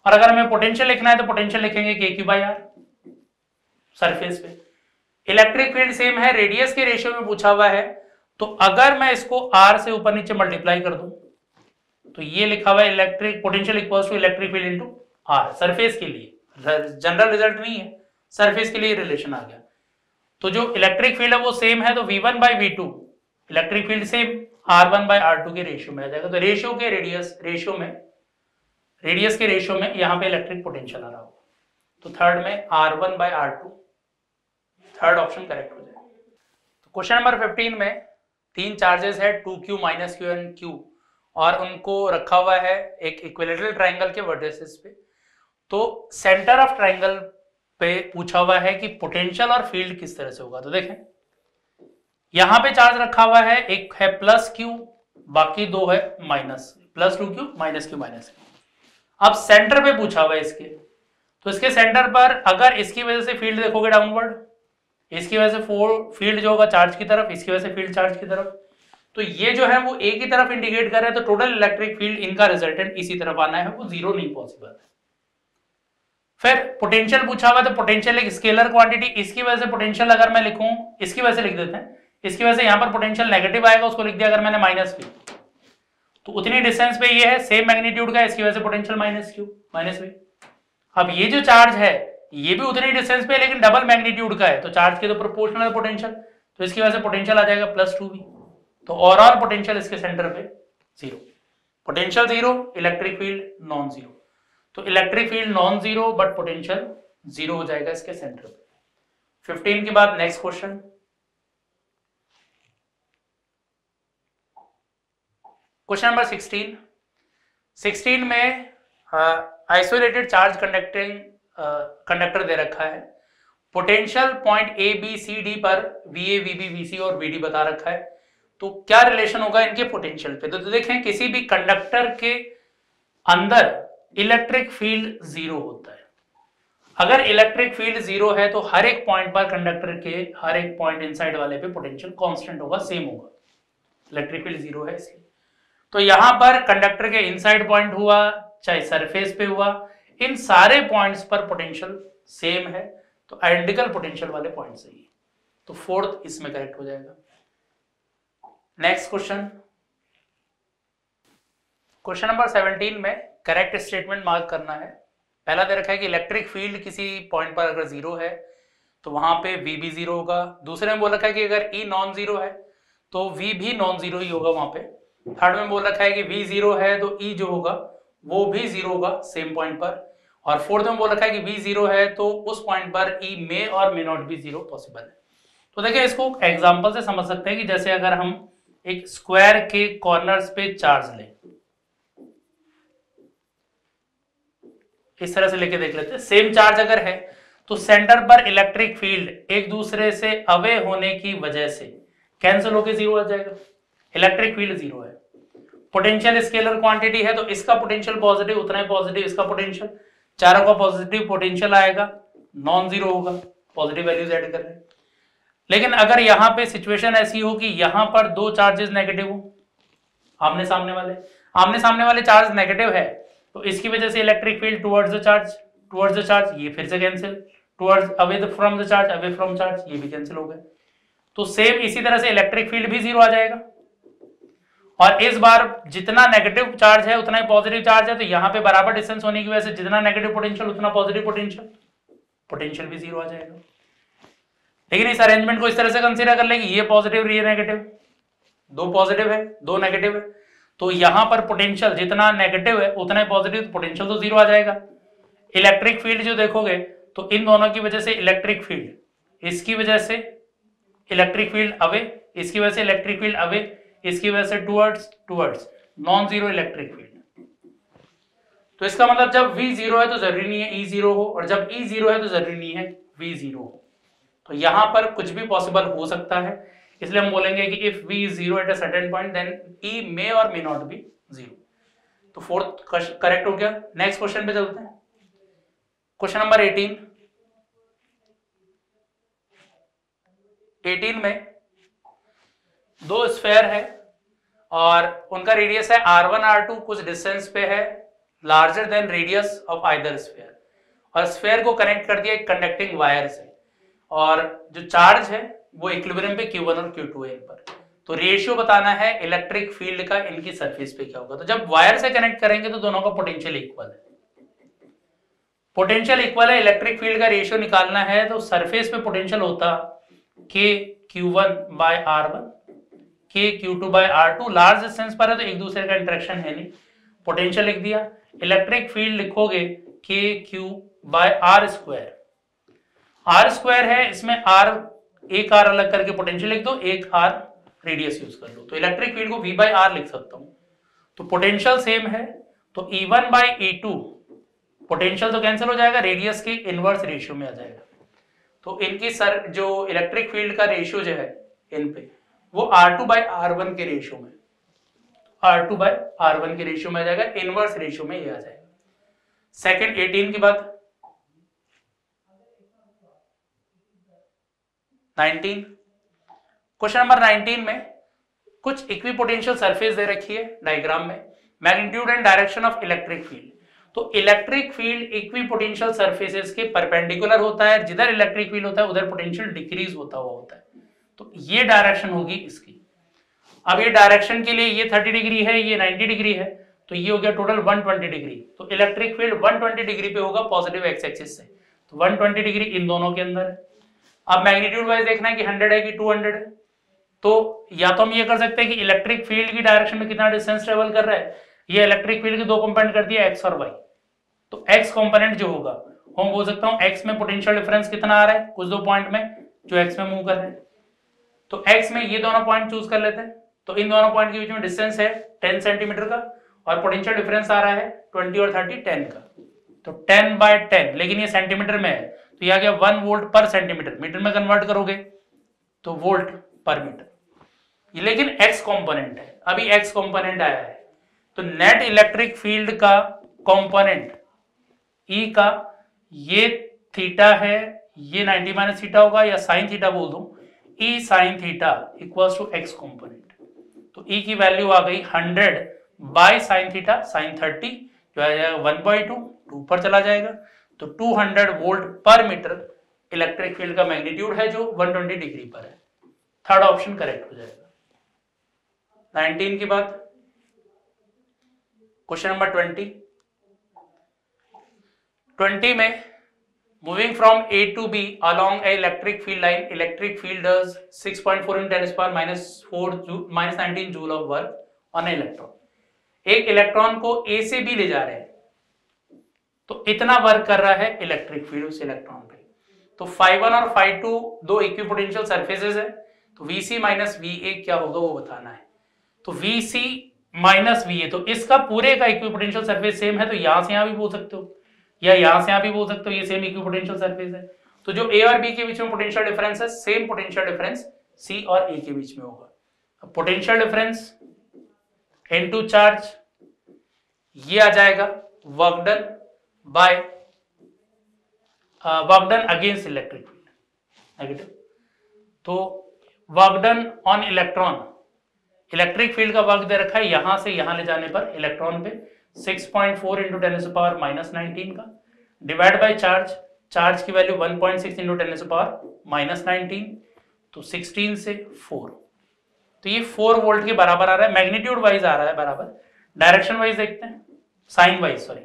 और अगर हमें पोटेंशियल लिखना है तो पोटेंशियल लिखेंगे k q by r surface पे। इलेक्ट्रिक फील्ड सेम है, रेडियस के रेशियो में पूछा हुआ है, तो अगर मैं इसको आर से ऊपर नीचे मल्टीप्लाई कर दूं तो ये लिखा हुआ है electric potential equals to electric field into r, surface के लिए, जनरल रिजल्ट नहीं है, सरफेस के लिए रिलेशन आ गया। तो जो इलेक्ट्रिक फील्ड है वो सेम है, तो v one by v two electric field same r one by r two के रेशियो में आ जाएगा। तो रेशियो के रेडियस रेशियो में रेडियस के रेशियो में यहाँ पे इलेक्ट्रिक पोटेंशियल आ रहा होगा, तो थर्ड में r one by r two, third option correct हो जाएगा। तो क्वेश्चन नंबर फिफ्टीन में तीन चार्जेस है two q minus q and q, और उनको रखा हुआ है एक इक्विलेटरल ट्राइंगल के वर्टिसेस पे। तो सेंटर ऑफ ट्राइंगल पे पूछा हुआ है कि पोटेंशियल और फील्ड किस तरह से होगा। तो देखें यहां पे चार्ज रखा हुआ है, एक है प्लस क्यू, बाकी दो है minus, plus two q minus q minus q. अब सेंटर पे पूछा हुआ है इसके, तो इसके सेंटर पर अगर इसकी वजह से फील्ड देखोगे डाउनवर्ड, इसकी वजह से फोर फील्ड जो होगा चार्ज की तरफ, इसकी वजह से फील्ड चार्ज की तरफ, तो ये जो है वो एक ही तरफ इंडिकेट कर रहा है, तो टोटल इलेक्ट्रिक फील्ड इनका रिजल्टेंट इसी तरफ आना है, वो जीरो नहीं पॉसिबल है। फिर पोटेंशियल पूछा हुआ है, तो पोटेंशियल एक स्केलर क्वांटिटी, इसकी वजह से पोटेंशियल अगर मैं लिखूं, इसकी वजह से लिख देते हैं, इसकी वजह से यहां पर पोटेंशियल नेगेटिव आएगा, उसको लिख दिया अगर मैंने माइनस क्यू, तो उतनी डिस्टेंस पे ये है सेम मैग्नीट्यूड का, इसकी वजह से potential minus q minus v. अब ये जो चार्ज है ये भी उतनी डिस्टेंस पे लेकिन डबल मैग्नीट्यूड का है, तो चार्ज के तो प्रोपोर्शनल पोटेंशियल, तो इसकी वजह से पोटेंशियल आ जाएगा प्लस टू वी। तो ओवरऑल पोटेंशियल इसके सेंटर पे zero, potential zero, electric field non zero, तो electric field non zero but potential zero हो जाएगा इसके सेंटर पे। फिफ्टीन के बाद next question, question number sixteen. Sixteen में आइसोलेटेड चार्ज कंडक्टिंग कंडक्टर दे रखा है, potential point a B C d पर v a v b v c और वी डी बता रखा है, तो क्या रिलेशन होगा इनके पोटेंशियल पे। तो, तो देखें किसी भी कंडक्टर के अंदर इलेक्ट्रिक फील्ड जीरो होता है, अगर इलेक्ट्रिक फील्ड जीरो है तो हर एक पॉइंट पर कंडक्टर के हर एक पॉइंट इनसाइड वाले पे पोटेंशियल कांस्टेंट होगा, सेम होगा, इलेक्ट्रिक फील्ड जीरो है इसलिए। तो यहां पर कंडक्टर के इनसाइड पॉइंट हुआ चाहे सरफेस पे हुआ, इन सारे पॉइंट्स पर पोटेंशियल सेम है, तो आइडेंटिकल पोटेंशियल वाले पॉइंट सही है, तो फोर्थ इसमें करेक्ट हो जाएगा। Next question, question number seventeen में करेक्ट स्टेटमेंट मार्क करना है। पहला दे रखा है कि इलेक्ट्रिक फील्ड किसी पॉइंट पर अगर जीरो है तो वहां पे वी भी जीरो होगा। दूसरे में बोल रखा है कि अगर ई नॉन जीरो है तो वी भी नॉन जीरो ही होगा वहां पे। थर्ड में बोल रखा है कि वी जीरो है तो ई जो होगा वो भी जीरो होगा सेम पॉइंट पर। और फोर्थ में बोल रखा है कि वी जीरो है तो उस पॉइंट पर ई मे और may not be zero possible है। तो देखिए इसको एग्जांपल से समझ सकते हैं कि जैसे अगर हम एक स्क्वायर के कॉर्नर्स पे चार्ज लें, इस तरह से लेके देख लेते हैं। सेम चार्ज अगर है तो सेंटर पर इलेक्ट्रिक फील्ड एक दूसरे से अवे होने की वजह से कैंसिल होकर जीरो आ जाएगा, इलेक्ट्रिक फील्ड जीरो है। पोटेंशियल स्केलर क्वांटिटी है तो इसका पोटेंशियल पॉजिटिव उतना ही पॉजिटिव इसका पोटेंशियल, चारों का पॉजिटिव पोटेंशियल आएगा, नॉन जीरो होगा, पॉजिटिव वैल्यूज ऐड कर रहे हैं। लेकिन अगर यहां पे सिचुएशन ऐसी हो कि यहां पर दो चार्जेस नेगेटिव हो, आमने सामने वाले आमने सामने वाले चार्ज नेगेटिव है तो इसकी वजह से electric field towards the charge towards the charge ये फिर से cancel, towards away from the charge away from charge ये भी कैंसिल हो गए। तो सेम इसी तरह से इलेक्ट्रिक फील्ड भी जीरो आ जाएगा। और इस बार जितना नेगेटिव चार्ज है उतना ही पॉजिटिव चार्ज है, तो यहां पे बराबर डिस्टेंस होने की वजह से जितना नेगेटिव पोटेंशियल उतना पॉजिटिव पोटेंशियल, पोटेंशियल भी जीरो आ जाएगा। लेकिन इस अरेंजमेंट को इस तरह से कंसीडर कर ले कि ये पॉजिटिव ये नेगेटिव, दो पॉजिटिव है दो नेगेटिव है, तो यहां पर पोटेंशियल जितना नेगेटिव है उतना ही पॉजिटिव, पोटेंशियल तो जीरो आ जाएगा। इलेक्ट्रिक फील्ड जो देखोगे तो इन दोनों की वजह से इलेक्ट्रिक फील्ड, इसकी वजह से इलेक्ट्रिक फील्ड अवे, इसकी वजह से इलेक्ट्रिक फील्ड अवे, इसकी वजह से towards towards non zero electric field. तो इसका मतलब जब V जीरो है तो जरूरी नहीं है E जीरो हो, और जब E जीरो है तो जरूरी नहीं है V जीरो हो। तो यहां पर कुछ भी पॉसिबल हो सकता है, इसलिए हम बोलेंगे कि if V is zero at a certain point then E may or may not be zero। तो फोर्थ करेक्ट हो गया। नेक्स्ट क्वेश्चन पे चलते हैं, क्वेश्चन नंबर एटीन। एटीन में दो स्फेयर है और उनका रेडियस है आर वन आर टू, कुछ डिस्टेंस पे है, larger than radius of either sphere, और स्फीयर को कनेक्ट कर दिया एक कंडक्टिंग वायर से, और जो चार्ज है वो इक्विलिब्रियम पे क्यू वन और क्यू टू है इन पर। तो रेशियो बताना है इलेक्ट्रिक फील्ड का इनकी सरफेस पे क्या होगा। तो जब वायर से कनेक्ट करेंगे तो दोनों का पोटेंशियल इक्वल है, पोटेंशियल इक्वल है, इलेक्ट्रिक फील्ड का रेशियो निकालना है तो सरफेस पे पोटेंशियल होता k Q one by are one, k q two by are two. Large distance पर है तो एक दूसरे का इंटरेक्शन है नहीं, पोटेंशियल लिख दिया। इलेक्ट्रिक फील्ड लिखोगे k Q by are square, r square है इसमें आर, एक आर अलग करके पोटेंशियल लिख दो, एक आर रेडियस यूज कर लो, तो इलेक्ट्रिक फील्ड को वी बाय आर लिख सकता हूं। तो पोटेंशियल सेम है तो ई one by e two, potential तो कैंसिल हो जाएगा, रेडियस के इनवर्स रेशियो में आ जाएगा। तो इनकी सर जो इलेक्ट्रिक फील्ड का रेशियो जो है इन पे वो r two by are one के रेशियो में, r two by are one के रेशियो में आ जाएगा, इनवर्स रेशियो में ये आ जाएगा। सेकंड एटीन की बात, नाइनटीन, क्वेश्चन नंबर नाइनटीन में कुछ इक्विपोटेंशियल सरफेस दे रखी है डायग्राम में, magnitude and direction of electric field. तो इलेक्ट्रिक फील्ड इक्विपोटेंशियल सरफेसेस के परपेंडिकुलर होता है, जिधर इलेक्ट्रिक फील्ड होता है उधर पोटेंशियल डिक्रीज होता हुआ होता है, तो ये डायरेक्शन होगी इसकी। अब ये डायरेक्शन के लिए ये थर्टी डिग्री है, ये नाइनटी डिग्री है, तो ये हो गया टोटल वन ट्वेंटी डिग्री। तो electric field one twenty degree पे होगा पॉजिटिव एक्स एक्सिस से, तो वन ट्वेंटी डिग्री इन दोनों के अंदर है। अब मैग्नीट्यूड वाइज देखना है कि हंड्रेड है कि टू हंड्रेड है, तो या तो हम ये कर सकते हैं कि इलेक्ट्रिक फील्ड की डायरेक्शन में कितना डिस्टेंस ट्रेवल कर रहा है, ये इलेक्ट्रिक फील्ड के दो कंपोनेंट कर दिया एक्स और वाई, तो एक्स कंपोनेंट जो होगा हम बोल सकता हूं एक्स में पोटेंशियल डिफरेंस कितना आ रहा है कुछ दो पॉइंट में जो एक्स में मूव कर रहे हैं, तो एक्स में ये दोनों पॉइंट चूज कर लेते हैं। तो इन दोनों पॉइंट के बीच में डिस्टेंस है टेन सेंटीमीटर का, और पोटेंशियल डिफरेंस आ रहा है ट्वेंटी और थर्टी टेन का, तो टेन बाय टेन, लेकिन ये सेंटीमीटर में है तो यह आ गया one volt per centimetre, metre में कन्वर्ट करोगे तो वोल्ट पर मीटर, ये लेकिन एक्स कंपोनेंट है। अभी एक्स कंपोनेंट आया है तो नेट इलेक्ट्रिक फील्ड का कंपोनेंट ई का ये थीटा है, ये नाइनटी माइनस थीटा होगा या साइन थीटा बोल दूं, E sine theta equals to X component, तो ई की वैल्यू आ गई hundred by sine theta, sine thirty जो आ जाएगा वन बाई टू, टू पर चला जाएगा, तो टू हंड्रेड वोल्ट पर मीटर इलेक्ट्रिक फील्ड का मैग्नीट्यूड है जो वन ट्वेंटी डिग्री पर है। थर्ड ऑप्शन करेक्ट हो जाएगा। नाइनटीन की बात, क्वेश्चन नंबर ट्वेंटी, ट्वेंटी में moving from A to B along a electric field line, electric field does six point four in ten power minus four minus nineteen joule of work on electron. एक electron को A से B ले जा रहे हैं तो इतना work कर रहा है इलेक्ट्रिक फील्ड उस इलेक्ट्रॉन पे। तो फाइव वन और फाइव टू दो इक्विपोटेंशियल सरफेसेस है, तो V C minus V A क्या होगा वो बताना है। तो V C minus V A, तो इसका पूरे का इक्विपोटेंशियल सरफेस सेम है, तो यहां से यहां भी बोल सकते हो या यहां से यहां भी बोल सकते हो, ये सेम इक्विपोटेंशियल सरफेस है। तो जो ए और बी के बीच में पोटेंशियल डिफरेंस है, सेम पोटेंशियल डिफरेंस सी और ए के बीच में होगा। अब पोटेंशियल डिफरेंस इनटू चार्ज, ये आ जाएगा work done by work done against electric field negative. तो work done on electron, electric field का वर्क दे रखा है यहां से यहां ले जाने पर इलेक्ट्रॉन पे six point four into ten power minus nineteen का, डिवाइड बाय चार्ज, चार्ज की value one point six into ten power minus nineteen, तो सिक्सटीन से फोर, तो ये फोर वोल्ट के बराबर आ रहा है, मैग्नीट्यूड वाइज आ रहा है बराबर। डायरेक्शन वाइज देखते हैं, साइन वाइज सॉरी,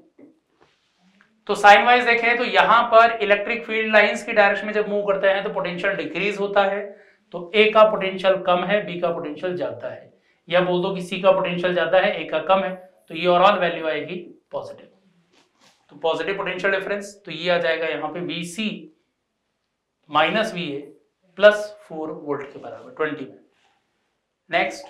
तो साइन वाइज देखें तो यहां पर इलेक्ट्रिक फील्ड लाइंस की डायरेक्शन में जब मूव करते हैं तो पोटेंशियल डिक्रीज होता है, तो ए का पोटेंशियल कम है बी का पोटेंशियल ज्यादा है, या बोल दो कि सी का पोटेंशियल ज्यादा है ए का कम है, तो ये ओवरऑल वैल्यू आएगी पॉजिटिव। तो पॉजिटिव पोटेंशियल डिफरेंस, तो ये आ जाएगा यहाँ पे V C minus V A plus four volt के बराबर ट्वेंटी में। Next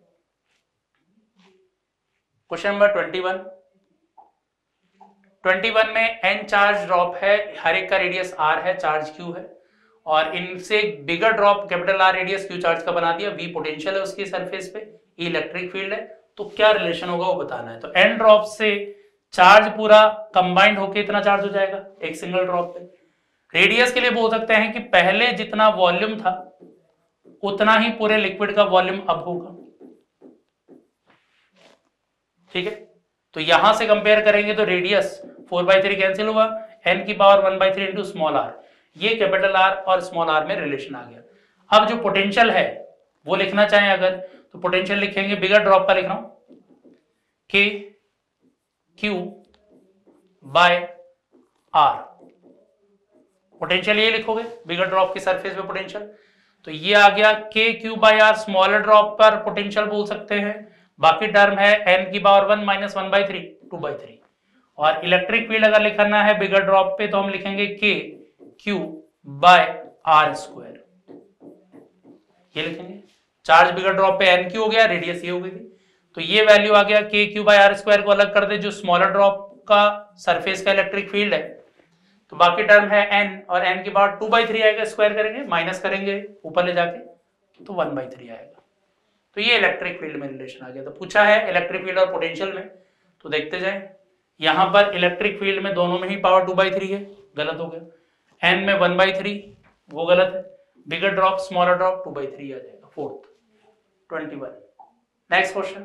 question number twenty one, twenty one में एन चार्ज ड्रॉप है, हर एक का रेडियस आर है, चार्ज क्यू है, और इनसे एक bigger drop capital R radius Q charge का बना दिया, वी पोटेंशियल है उसकी सरफेस पे, ई इलेक्ट्रिक फील्ड है, तो क्या रिलेशन होगा वो बताना है। तो एन ड्रॉप से चार्ज पूरा कंबाइंड होके इतना चार्ज हो जाएगा एक सिंगल ड्रॉप पे। रेडियस के लिए बोल सकते हैं कि पहले जितना वॉल्यूम था उतना ही पूरे लिक्विड का वॉल्यूम अब होगा, ठीक है। तो यहां से कंपेयर करेंगे तो radius four by three cancel हुआ, एन की power one by three into small R, ये कैपिटल आर और स्मॉल आर में रिलेशन आ गया। अब जो पोटेंशियल है वो लिखना चाहें अगर तो पोटेंशियल लिखेंगे, बिगर ड्रॉप का लिख रहा हूं, के क्यू बाय आर, पोटेंशियल ये लिखोगे बिगर ड्रॉप की सरफेस पे पोटेंशियल। तो ये आ गया के Q by R, smaller drop पर पोटेंशियल बोल सकते हैं। बाकी टर्म है एन की power one minus one by three, two by three. और इलेक्ट्रिक फील्ड अगर लिखना है बिगर ड्रॉप पे तो हम लिखेंगे k Q by are square, ये लिखेंगे। चार्ज बिगर ड्रॉप पे एन क्यू हो गया, रेडियस ये हो गई थी, तो ये वैल्यू आ गया के क्यू बाय आर स्क्वायर को अलग कर दे जो स्मॉलर ड्रॉप का सरफेस का इलेक्ट्रिक फील्ड है। तो बाकी टर्म है एन, और एन की पावर टू बाई थ्री आएगा, स्क्वायर करेंगे माइनस करेंगे ऊपर ले जाके तो वन बाई थ्री आएगा। तो ये इलेक्ट्रिक फील्ड में रिलेशन आ गया। तो पूछा है इलेक्ट्रिक फील्ड और पोटेंशियल में, तो देखते जाए। यहां पर इलेक्ट्रिक फील्ड में दोनों में ही पावर टू बाई थ्री है, गलत हो गया। एन में वन बाई थ्री, वो गलत है। Bigger drop smaller drop two by three आ जाएगा। Fourth twenty one. Next question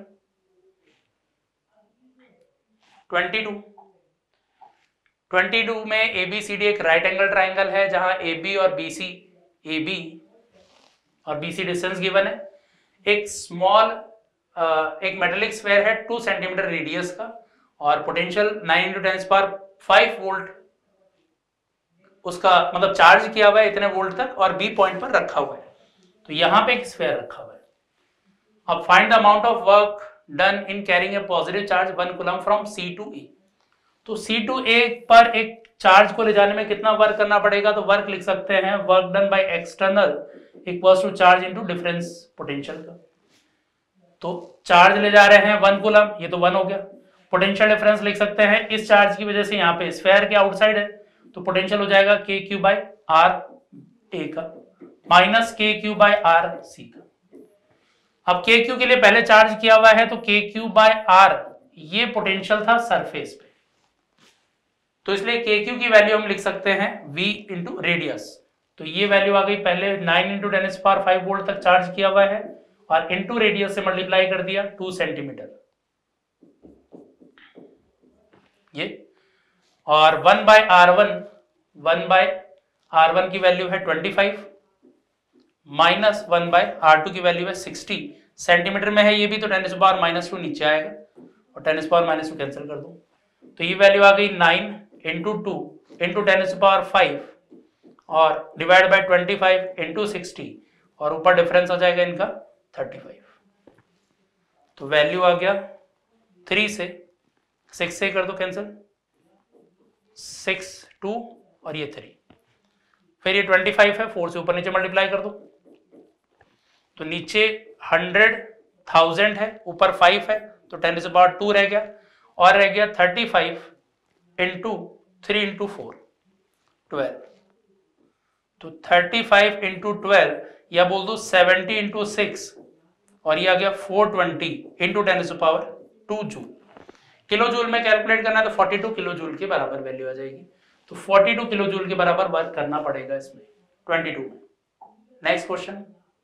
twenty two. Twenty two में ए बी सी डी एक राइट एंगल ट्राइंगल है जहां ए बी और बी सी, ए बी और बी सी डिस्टेंस गिवन है। एक स्मॉल एक मेटेलिक स्फीयर है टू सेंटीमीटर रेडियस का और potential nine into ten power five volt उसका मतलब चार्ज किया हुआ है इतने वोल्ट तक और बी पॉइंट पर रखा हुआ है। तो यहां पे एक स्फीयर रखा हुआ है। अब find the amount of work done in carrying a positive charge one coulomb from C to A. तो सी टू ए पर एक चार्ज को ले जाने में कितना वर्क करना पड़ेगा, तो वर्क लिख सकते हैं work done by external equals to charge into difference potential का। तो चार्ज ले जा रहे हैं वन कूलम, ये तो वन हो गया। पोटेंशियल डिफरेंस लिख सकते हैं इस चार्ज की वजह से यहाँ पे स्फीयर के आउटसाइड है तो पोटेंशियल हो जाएगा k Q by R A का माइनस के क्यू बाय आर सी का। अब के क्यू के लिए पहले चार्ज किया हुआ है तो के क्यू बाय आर ये पोटेंशियल था सरफेस पे, तो इसलिए के क्यू की वैल्यू हम लिख सकते हैं v इंटू रेडियस। तो ये वैल्यू आ गई, पहले nine into ten power five volt तक चार्ज किया हुआ है और इंटू रेडियस से मल्टीप्लाई कर दिया टू सेंटीमीटर ये, और one by are one, one by are one की वैल्यू है twenty five minus one by are two की वैल्यू है सिक्सटी। सेंटीमीटर में है ये भी, तो टेन पावर माइनस टू नीचे आएगा और ten power minus two cancel कर दो, तो ये वैल्यू आ गई nine into two into ten power five और divide by twenty five into sixty और ऊपर डिफरेंस हो जाएगा इनका थर्टी फाइव। तो वैल्यू आ गया थ्री से, सिक्स से कर दो कैंसिल, सिक्स टू और ये थ्री, फिर ये ट्वेंटी फाइव है, फोर से ऊपर नीचे मल्टीप्लाई कर दो तो नीचे हंड्रेड थाउजेंड है, ऊपर फाइव है तो टेन से पावर टू रह गया और रह गया thirty five into three into four twelve. तो थर्टी फाइव इंटू ट्वेल्व या बोल दो सेवेंटी इंटू सिक्स और ये आ गया फोर ट्वेंटी इंटू टेन से power two joule. Kilo joule में कैलकुलेट करना है तो फोर्टी टू किलो जूल के बराबर वैल्यू आ जाएगी। तो फोर्टी टू किलो जूल के बराबर वर्क करना पड़ेगा इसमें ट्वेंटी टू में। Next question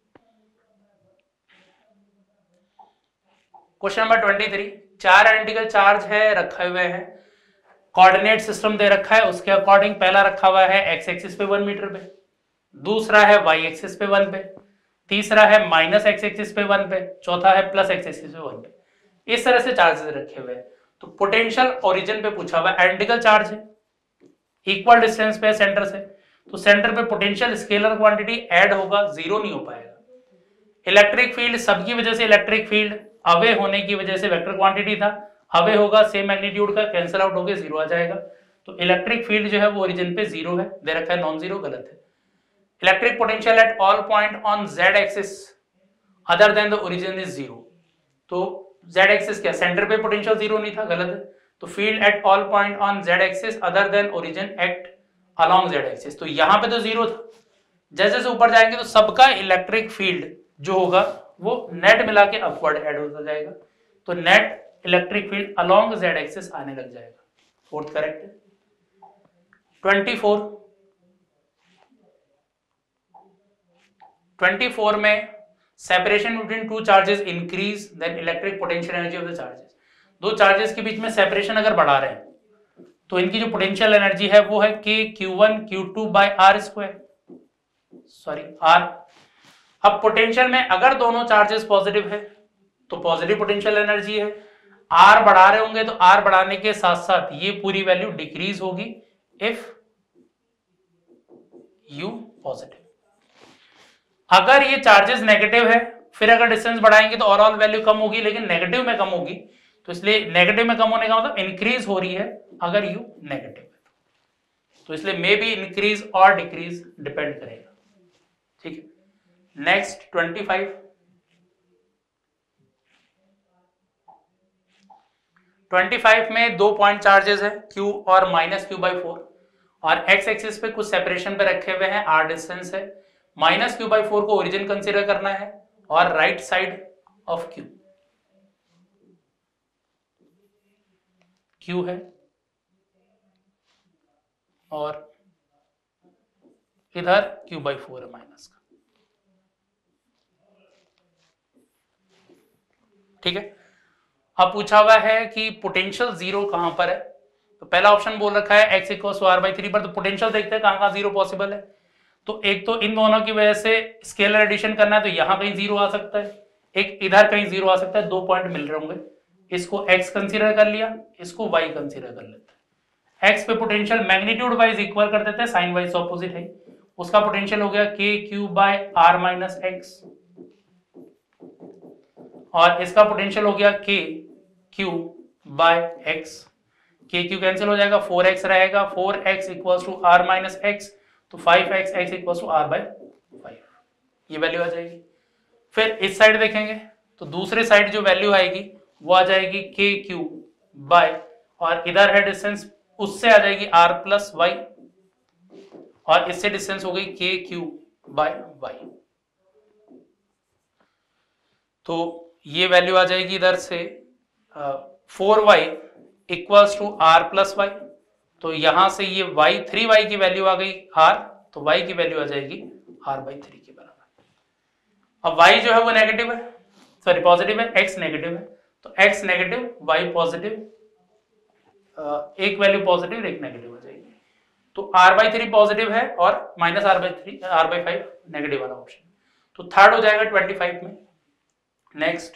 question number twenty three. चार आइडेंटिकल चार्ज है रखे हुए हैं, कोऑर्डिनेट सिस्टम दे रखा है, उसके अकॉर्डिंग पहला रखा हुआ है एक्स एक्सिस पे वन मीटर पे, दूसरा है वाई एक्सिस पे वन पे, तीसरा है माइनस एक्स एक्सिस पे वन पे, चौथा है प्लस एक्स एक्सिस पे वन पे। इस तरह से चार्जेस रखे हुए हैं। तो पोटेंशियल ओरिजिन पे पूछा हुआ है, आइडेंटिकल चार्ज है, इक्वल डिस्टेंस पे सेंटर से, तो सेंटर पे पोटेंशियल स्केलर क्वांटिटी ऐड होगा, जीरो नहीं हो पाएगा। इलेक्ट्रिक फील्ड सबकी वजह से, इलेक्ट्रिक फील्ड अवे होने की वजह से वेक्टर क्वांटिटी था, अवे होगा सेम मैग्नीट्यूड का, कैंसिल आउट होकर जीरो आ जाएगा। तो इलेक्ट्रिक फील्ड जो है वो ओरिजिन पे जीरो है, दे रखा है नॉन जीरो, गलत है। Electric potential at all point on Z axis other than the origin is zero. तो जेड एक्सिस क्या, सेंटर पे पोटेंशियल जीरो नहीं था, गलत है। तो field at all point on Z axis other than origin act along Z axis, तो यहां पे तो जीरो था। जैसे जैसे ऊपर जाएंगे तो सबका इलेक्ट्रिक फील्ड जो होगा वो नेट मिला के अपवर्ड ऐड होता जाएगा, तो net electric field along Z axis आने लग जाएगा। फोर्थ करेक्ट है। ट्वेंटी फोर ट्वेंटी फोर में separation between two charges increase then electric potential energy of the charges. दो चार्जेस के बीच में सेपरेशन अगर बढ़ा रहे हैं तो इनकी जो पोटेंशियल एनर्जी है वो है के Q one Q two by R square, sorry R. अब पोटेंशियल में अगर दोनों चार्जेस पॉजिटिव है तो पॉजिटिव पोटेंशियल एनर्जी है, आर बढ़ा रहे होंगे तो आर बढ़ाने के साथ साथ ये पूरी वैल्यू डिक्रीज होगी इफ यू पॉजिटिव। अगर ये चार्जेस नेगेटिव है फिर अगर डिस्टेंस बढ़ाएंगे तो ओवरऑल वैल्यू कम होगी, लेकिन नेगेटिव में कम होगी, तो इसलिए नेगेटिव में कम होने का मतलब इंक्रीज हो रही है अगर यू नेगेटिव है, तो इसलिए मे बी इंक्रीज और डिक्रीज डिपेंड करेगा। ठीक है, next twenty five. Twenty five में दो पॉइंट चार्जेस है Q और माइनस क्यू बाई फोर, और x एक्सिस पे कुछ सेपरेशन पे रखे हुए हैं, r डिस्टेंस है। माइनस क्यू बाई फोर को ओरिजिन कंसीडर करना है और right side of Q Q है और इधर Q बाई फोर है माइनस का। ठीक है, अब पूछा हुआ है कि पोटेंशियल जीरो कहां पर है, तो पहला ऑप्शन बोल रखा है x equal to R by three पर, तो पोटेंशियल देखते हैं कहां कहां जीरो पॉसिबल है। तो एक तो इन दोनों की वजह से स्केलर एडिशन करना है तो यहां कहीं जीरो आ सकता है, एक इधर कहीं जीरो आ सकता है, दो पॉइंट मिल रहे होंगे, इसको x कंसीडर कर लिया, इसको y कंसीडर कर लेते हैं। x पे पोटेंशियल मैग्नीट्यूड वाइज इक्वल कर देते हैं, साइन वाइज ऑपोजिट है, उसका पोटेंशियल हो गया k Q by R minus X, और इसका पोटेंशियल हो गया k q by x, k q cancel हो जाएगा, फोर एक्स रहेगा, four X equals to r minus X, तो five X, x equals to r by five, ये value आ जाएगी। फिर इस साइड देखेंगे तो दूसरे साइड जो वैल्यू आएगी वो आ जाएगी k q बाय, और इधर है डिस्टेंस, उससे आ जाएगी r प्लस वाई, और इससे डिस्टेंस हो गई k q बाय वाई, तो ये वैल्यू आ जाएगी इधर से four Y equals to R plus Y, तो यहां से ये y थ्री वाई की वैल्यू आ गई r, तो y की वैल्यू आ जाएगी r बाई थ्री के बराबर। अब y जो है वो नेगेटिव है, सॉरी पॉजिटिव है, x नेगेटिव है, तो x नेगेटिव y पॉजिटिव, एक वैल्यू पॉजिटिव एक नेगेटिव हो जाएगी, तो r बाई थ्री पॉजिटिव है और minus R by three R by five negative वाला ऑप्शन, तो थर्ड हो जाएगा ट्वेंटी फाइव में। नेक्स्ट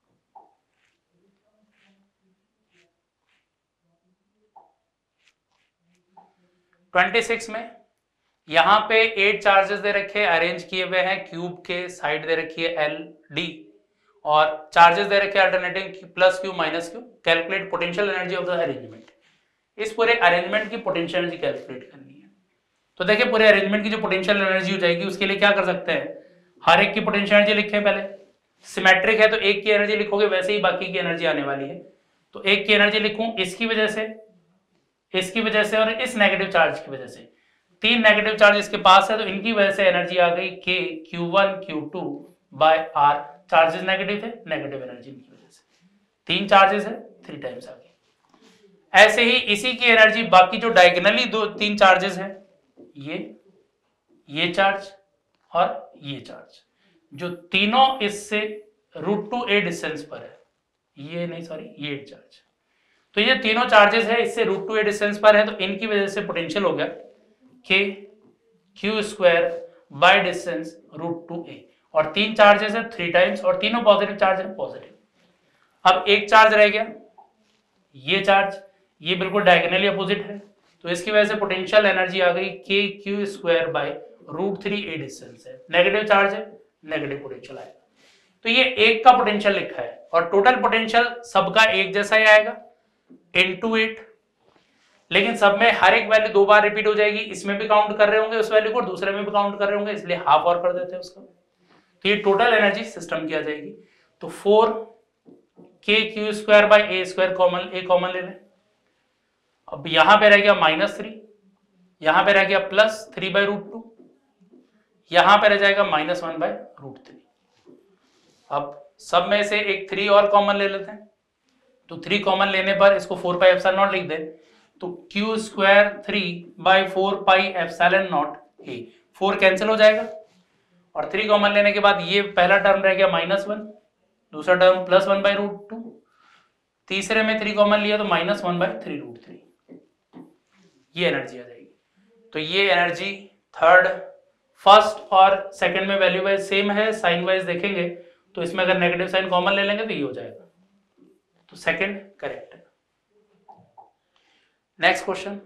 ट्वेंटी सिक्स में यहां पे एट चार्जेस दे रखे अरेंज किए हुए हैं क्यूब के, साइड दे रखी है एल डी, और चार्जेस दे रखे alternating plus Q minus Q. Calculate potential energy of the arrangement, इस पूरे अरेंजमेंट की पोटेंशियल एनर्जी कैलकुलेट करनी है। तो देखिए पूरे अरेंजमेंट की जो पोटेंशियल एनर्जी हो जाएगी उसके लिए क्या कर सकते हैं, हर एक की पोटेंशियल एनर्जी लिखें, पहले सिमेट्रिक है तो एक की एनर्जी लिखोगे, वैसे ही बाकी की एनर्जी आने वाली है, तो एक की एनर्जी लिखूं इसकी वजह से, इसकी वजह से और इस नेगेटिव चार्ज की वजह से, तीन नेगेटिव चार्ज इसके पास है तो इनकी वजह से एनर्जी आ गई k Q one Q two by r, charges negative थे, नेगेटिव एनर्जी की वजह से, तीन चार्जेस है थ्री टाइम्स आ गई। ऐसे ही इसी की एनर्जी बाकी जो डायगोनली दो तीन चार्जेस है, ये ये चार्ज और ये चार्ज, जो तीनों इससे रूट टू ए डिस्टेंस पर है, ये नहीं सॉरी ये चार्ज, तो ये तीनों चार्जेस है इससे रूट टू ए डिस्टेंस पर है, तो इनकी वजह से पोटेंशियल हो गया k Q square by distance root two A, और तीन चार्जेस है थ्री टाइम्स, और तीनों पॉजिटिव चार्ज है पॉजिटिव। अब एक चार्ज रह गया ये चार्ज, ये बिल्कुल डायगोनली अपोजिट है, तो इसकी वजह से पोटेंशियल एनर्जी आ गई k Q square by root three A distance है, नेगेटिव चार्ज है नेगेटिव पोटेंशियल आएगा, तो ये एक का पोटेंशियल लिखा है, और टोटल पोटेंशियल सबका एक जैसा ही आएगा इनटू एट, लेकिन सब में हर एक वैल्यू दो बार रिपीट हो जाएगी, इसमें भी काउंट कर रहे होंगे उस वैल्यू को, दूसरे में भी काउंट कर रहे होंगे, इसलिए हाफ और कर देते हैं उसका, तो ये टोटल एनर्जी सिस्टम की आ जाएगी। तो four k Q square by a square common, a common ले लें, अब यहां पे रह गया माइनस थ्री, यहां पे रह गया plus three by root two, यहां पे रह जाएगा minus one by root three. अब सब में से एक थ्री और कॉमन ले लेते हैं, तो थ्री कॉमन लेने पर इसको फोर पाई एप्सिलॉन नॉट लिख दें, तो q square three by four pi epsilon naught a, four cancel हो जाएगा, और थ्री कॉमन लेने के बाद ये पहला टर्म रह गया माइनस वन, दूसरा term plus one by root two, तीसरे में थ्री कॉमन लिया तो minus one by three root three, ये एनर्जी आ जाएगी। तो ये एनर्जी थर्ड, फर्स्ट और सेकंड में वैल्यू वाइज सेम है, साइन वाइज देखेंगे तो इसमें अगर नेगेटिव साइन कॉमन ले लेंगे तो ये हो जाएगा, तो सेकंड करेक्ट है। नेक्स्ट क्वेश्चन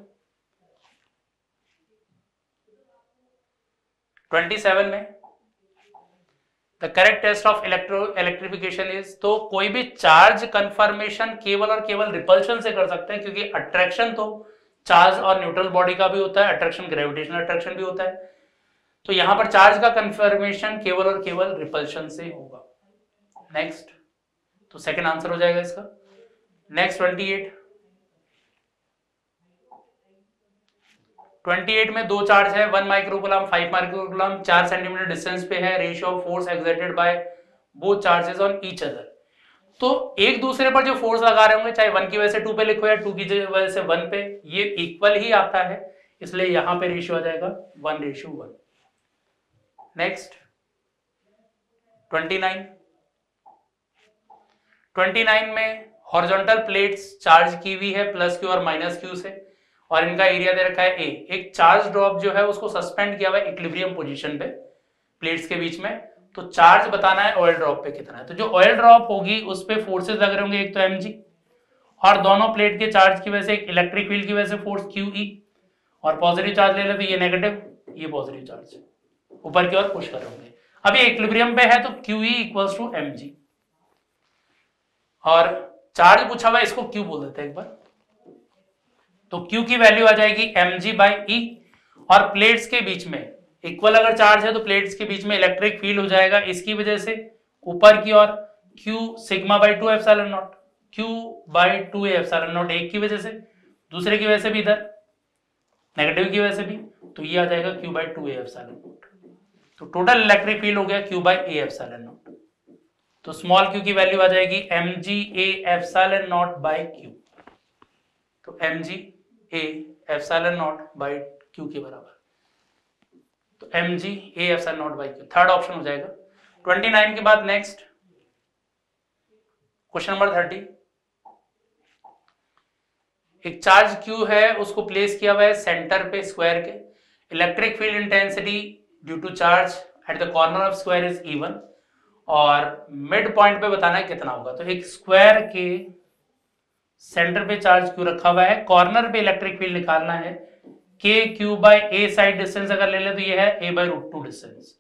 ट्वेंटी सेवन में the correct test of electro electrification is, तो कोई भी चार्ज कंफर्मेशन केवल और केवल रिपल्शन से कर सकते हैं, क्योंकि अट्रैक्शन तो चार्ज और न्यूट्रल बॉडी का भी होता है, अट्रैक्शन ग्रेविटेशनल अट्रैक्शन भी होता है, तो यहां पर चार्ज का कंफर्मेशन केवल और केवल रिपल्शन से होगा। नेक्स्ट, तो सेकंड आंसर हो जाएगा इसका। Next twenty eight, twenty eight में दो चार्ज है, वन माइक्रोकूलम फाइव माइक्रोकूलम, चार सेंटीमीटर डिस्टेंस पे है, ratio of force exerted by both charges on each other. तो एक दूसरे पर जो फोर्स लगा रहे होंगे, चाहे वन की वजह से टू पे लिखो या टू की वजह से वन पे, ये इक्वल ही आता है, इसलिए यहां पे रेशियो आ जाएगा one ratio one. Next twenty nine, twenty nine में हॉरिजॉन्टल प्लेट्स चार्ज की हुई है प्लस क्यू और माइनस क्यू से, और इनका एरिया दे रखा है ए। एक चार्ज ड्रॉप जो है उसको सस्पेंड किया हुआ है इक्विलिब्रियम पोजीशन पे प्लेट्स के बीच में, तो चार्ज बताना है ऑयल ड्रॉप पे कितना है। तो जो ऑयल ड्रॉप होगी उस पे फोर्सेस लग रहे होंगे, एक तो एम जी, और दोनों प्लेट के चार्ज की वजह से एक इलेक्ट्रिक फील्ड की वजह से फोर्स क्यू ई, और पॉजिटिव चार्ज ले ले तो ये नेगेटिव, ये पॉजिटिव चार्ज ऊपर की ओर पुश कर रहे होंगे। अब ये इक्विलिब्रियम पे है तो q E equals to m g, और चार्ज पूछा हुआ है इसको क्यू बोल देते हैं एक बार, तो Q की वैल्यू आ जाएगी mg बाई ई, और प्लेट्स के बीच में इक्वल अगर चार्ज है तो प्लेट्स के बीच में इलेक्ट्रिक फील्ड हो जाएगा, इसकी वजह से ऊपर की ओर Q sigma by two epsilon naught, Q by two epsilon naught, एक की वजह से, दूसरे की वजह से भी इधर नेगेटिव की वजह से भी, तो ये आ जाएगा Q by two epsilon naught. तो टोटल इलेक्ट्रिक फील्ड हो गया Q by a epsilon naught, तो स्मॉल q की वैल्यू आ जाएगी mg a epsilon naught by q, तो mg a epsilon naught by q के बराबर, तो mg a epsilon naught by q, third option हो जाएगा। ट्वेंटी नाइन के बाद नेक्स्ट क्वेश्चन नंबर थर्टी, एक चार्ज q है उसको प्लेस किया हुआ है सेंटर पे स्क्वायर के, electric field intensity due to charge at the corner of square is even, और मिड पॉइंट पे बताना है कितना होगा। तो एक स्क्वायर के सेंटर पे चार्ज क्यू रखा हुआ है, कॉर्नर पे इलेक्ट्रिक फील्ड निकालना है, के q by a side distance अगर ले ले तो ये है a by root two distance,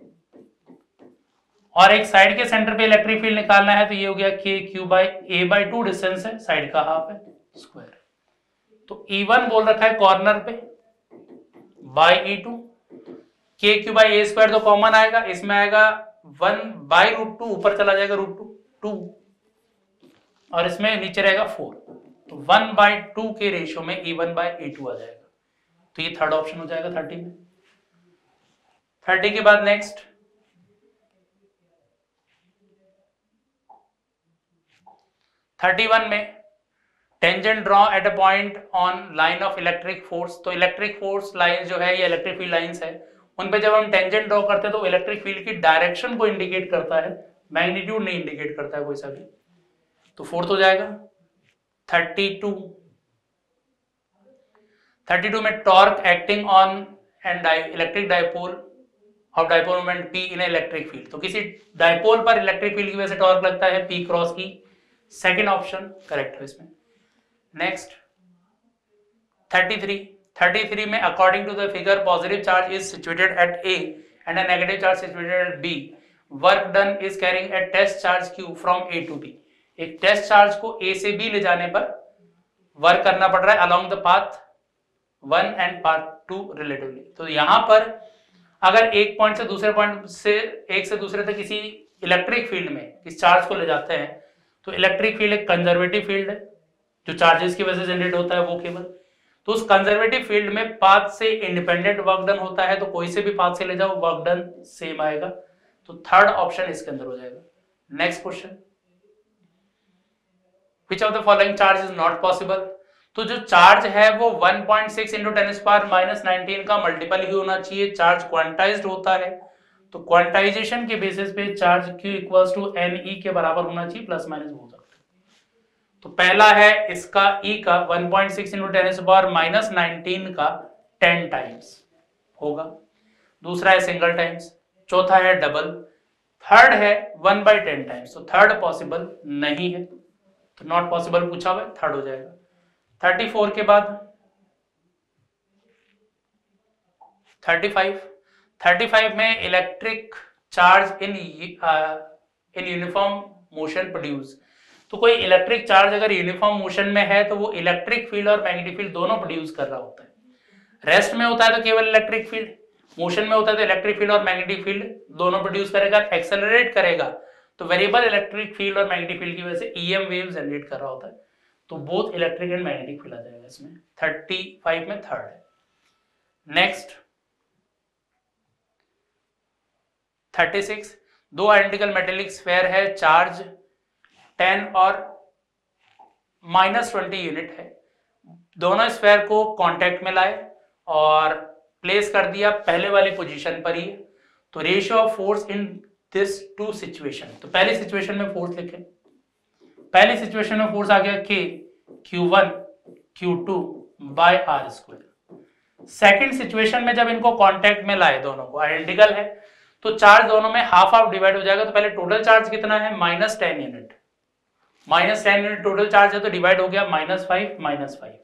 और एक साइड के सेंटर पे इलेक्ट्रिक फील्ड निकालना है तो ये हो गया के q by a by two distance है, साइड का हाफ है स्क्वायर, तो ई वन बोल रखा है कॉर्नर पे by E two, k q by a square तो कॉमन आएगा, इसमें आएगा वन बाई रूट टू, ऊपर चला जाएगा रूट टू टू, और इसमें नीचे रहेगा फोर, तो वन बाई टू के रेशियो में E one by a two आ जाएगा, तो ये थर्ड ऑप्शन हो जाएगा थर्टी में। थर्टी के बाद नेक्स्ट थर्टी वन में tangent draw at a point on line of electric force, तो इलेक्ट्रिक फोर्स लाइन जो है ये इलेक्ट्रिक फील्ड लाइंस है, उन पे जब हम टेंजेंट ड्रॉ करते हैं तो इलेक्ट्रिक फील्ड की डायरेक्शन को इंडिकेट करता है, मैग्नीट्यूड नहीं इंडिकेट करता है कोई सा भी, तो फोर्थ हो जाएगा। थर्टी टू, थर्टी टू में torque acting on and electric dipole of dipole moment P in electric field, तो किसी डाइपोल पर इलेक्ट्रिक फील्ड की वजह से टॉर्क लगता है P cross E, second option correct है इसमें। Next thirty three, thirty three में according to the figure positive charge is situated at A and a negative charge situated at B, work done is carrying a test charge Q from A to B, एक test charge को A से B ले जाने पर work करना पड़ रहा है along the path one and path two relatively, तो यहां पर अगर एक पॉइंट से दूसरे पॉइंट से एक से दूसरे तक किसी इलेक्ट्रिक फील्ड में किस चार्ज को ले जाते हैं, तो इलेक्ट्रिक फील्ड एक कंजर्वेटिव फील्ड है जो चार्जेस की वजह से जनरेट होता है वो केवल, तो उस कंजर्वेटिव फील्ड में पाथ से इंडिपेंडेंट वर्क डन होता है, तो कोई से भी पाथ से ले जाओ वर्क डन सेम आएगा, तो थर्ड ऑप्शन इसके अंदर हो जाएगा। Next question, Which of the following charge is not possible, तो जो चार्ज है वो one point six into ten square minus nineteen का मल्टीपल ही होना चाहिए, चार्ज क्वांटाइज्ड होता है, तो क्वांटाइजेशन के बेसिस पे charge Q equals to n e के बराबर होना चाहिए, प्लस माइनस हो सकता है, तो पहला है इसका ई का one point six into ten से पावर माइनस नाइनटीन का टेन टाइम्स होगा, दूसरा है सिंगल टाइम्स, चौथा है डबल, थर्ड है वन बाई टेन टाइम्स। तो थर्ड पॉसिबल नहीं है, तो नॉट पॉसिबल पूछा हुआ है, थर्ड हो जाएगा। थर्टी फोर के बाद थर्टी फाइव, थर्टी फाइव में electric charge in in uniform motion produce. तो कोई इलेक्ट्रिक चार्ज अगर यूनिफॉर्म मोशन में है तो वो इलेक्ट्रिक फील्ड और मैग्नेटिक फील्ड दोनों प्रोड्यूस कर रहा होता है। रेस्ट में होता है तो केवल इलेक्ट्रिक फील्ड, मोशन में होता है तो इलेक्ट्रिक फील्ड और मैग्नेटिक फील्ड दोनों प्रोड्यूस करेगा। एक्सेलरेट करेगा तो वेरिएबल इलेक्ट्रिक फील्ड और मैग्नेटिक फील्ड की वजह से ईएम वेव जनरेट कर रहा होता है, तो both electric and magnetic field आ जाएगा इसमें। थर्टी फाइव में थर्ड है। नेक्स्ट थर्टी सिक्स, दो आइडेंटिकल मेटेलिक स्फेयर है, चार्ज टेन और माइनस ट्वेंटी यूनिट है, दोनों स्फेयर को कांटेक्ट में लाए और प्लेस कर दिया पहले वाली पोजीशन पर ही। तो ratio of force in this two situation, तो पहली सिचुएशन में फोर्स लिखे, पहली सिचुएशन में फोर्स आ गया के Q one Q two by are square. Second situation में जब इनको कांटेक्ट में लाए, दोनों को आइडेंटिकल है, तो चार्ज दोनों में हाफ हाफ डिवाइड हो जाएगा। तो पहले टोटल चार्ज कितना है, minus ten unit, minus ten unit total charge है, तो डिवाइड हो गया minus five minus five,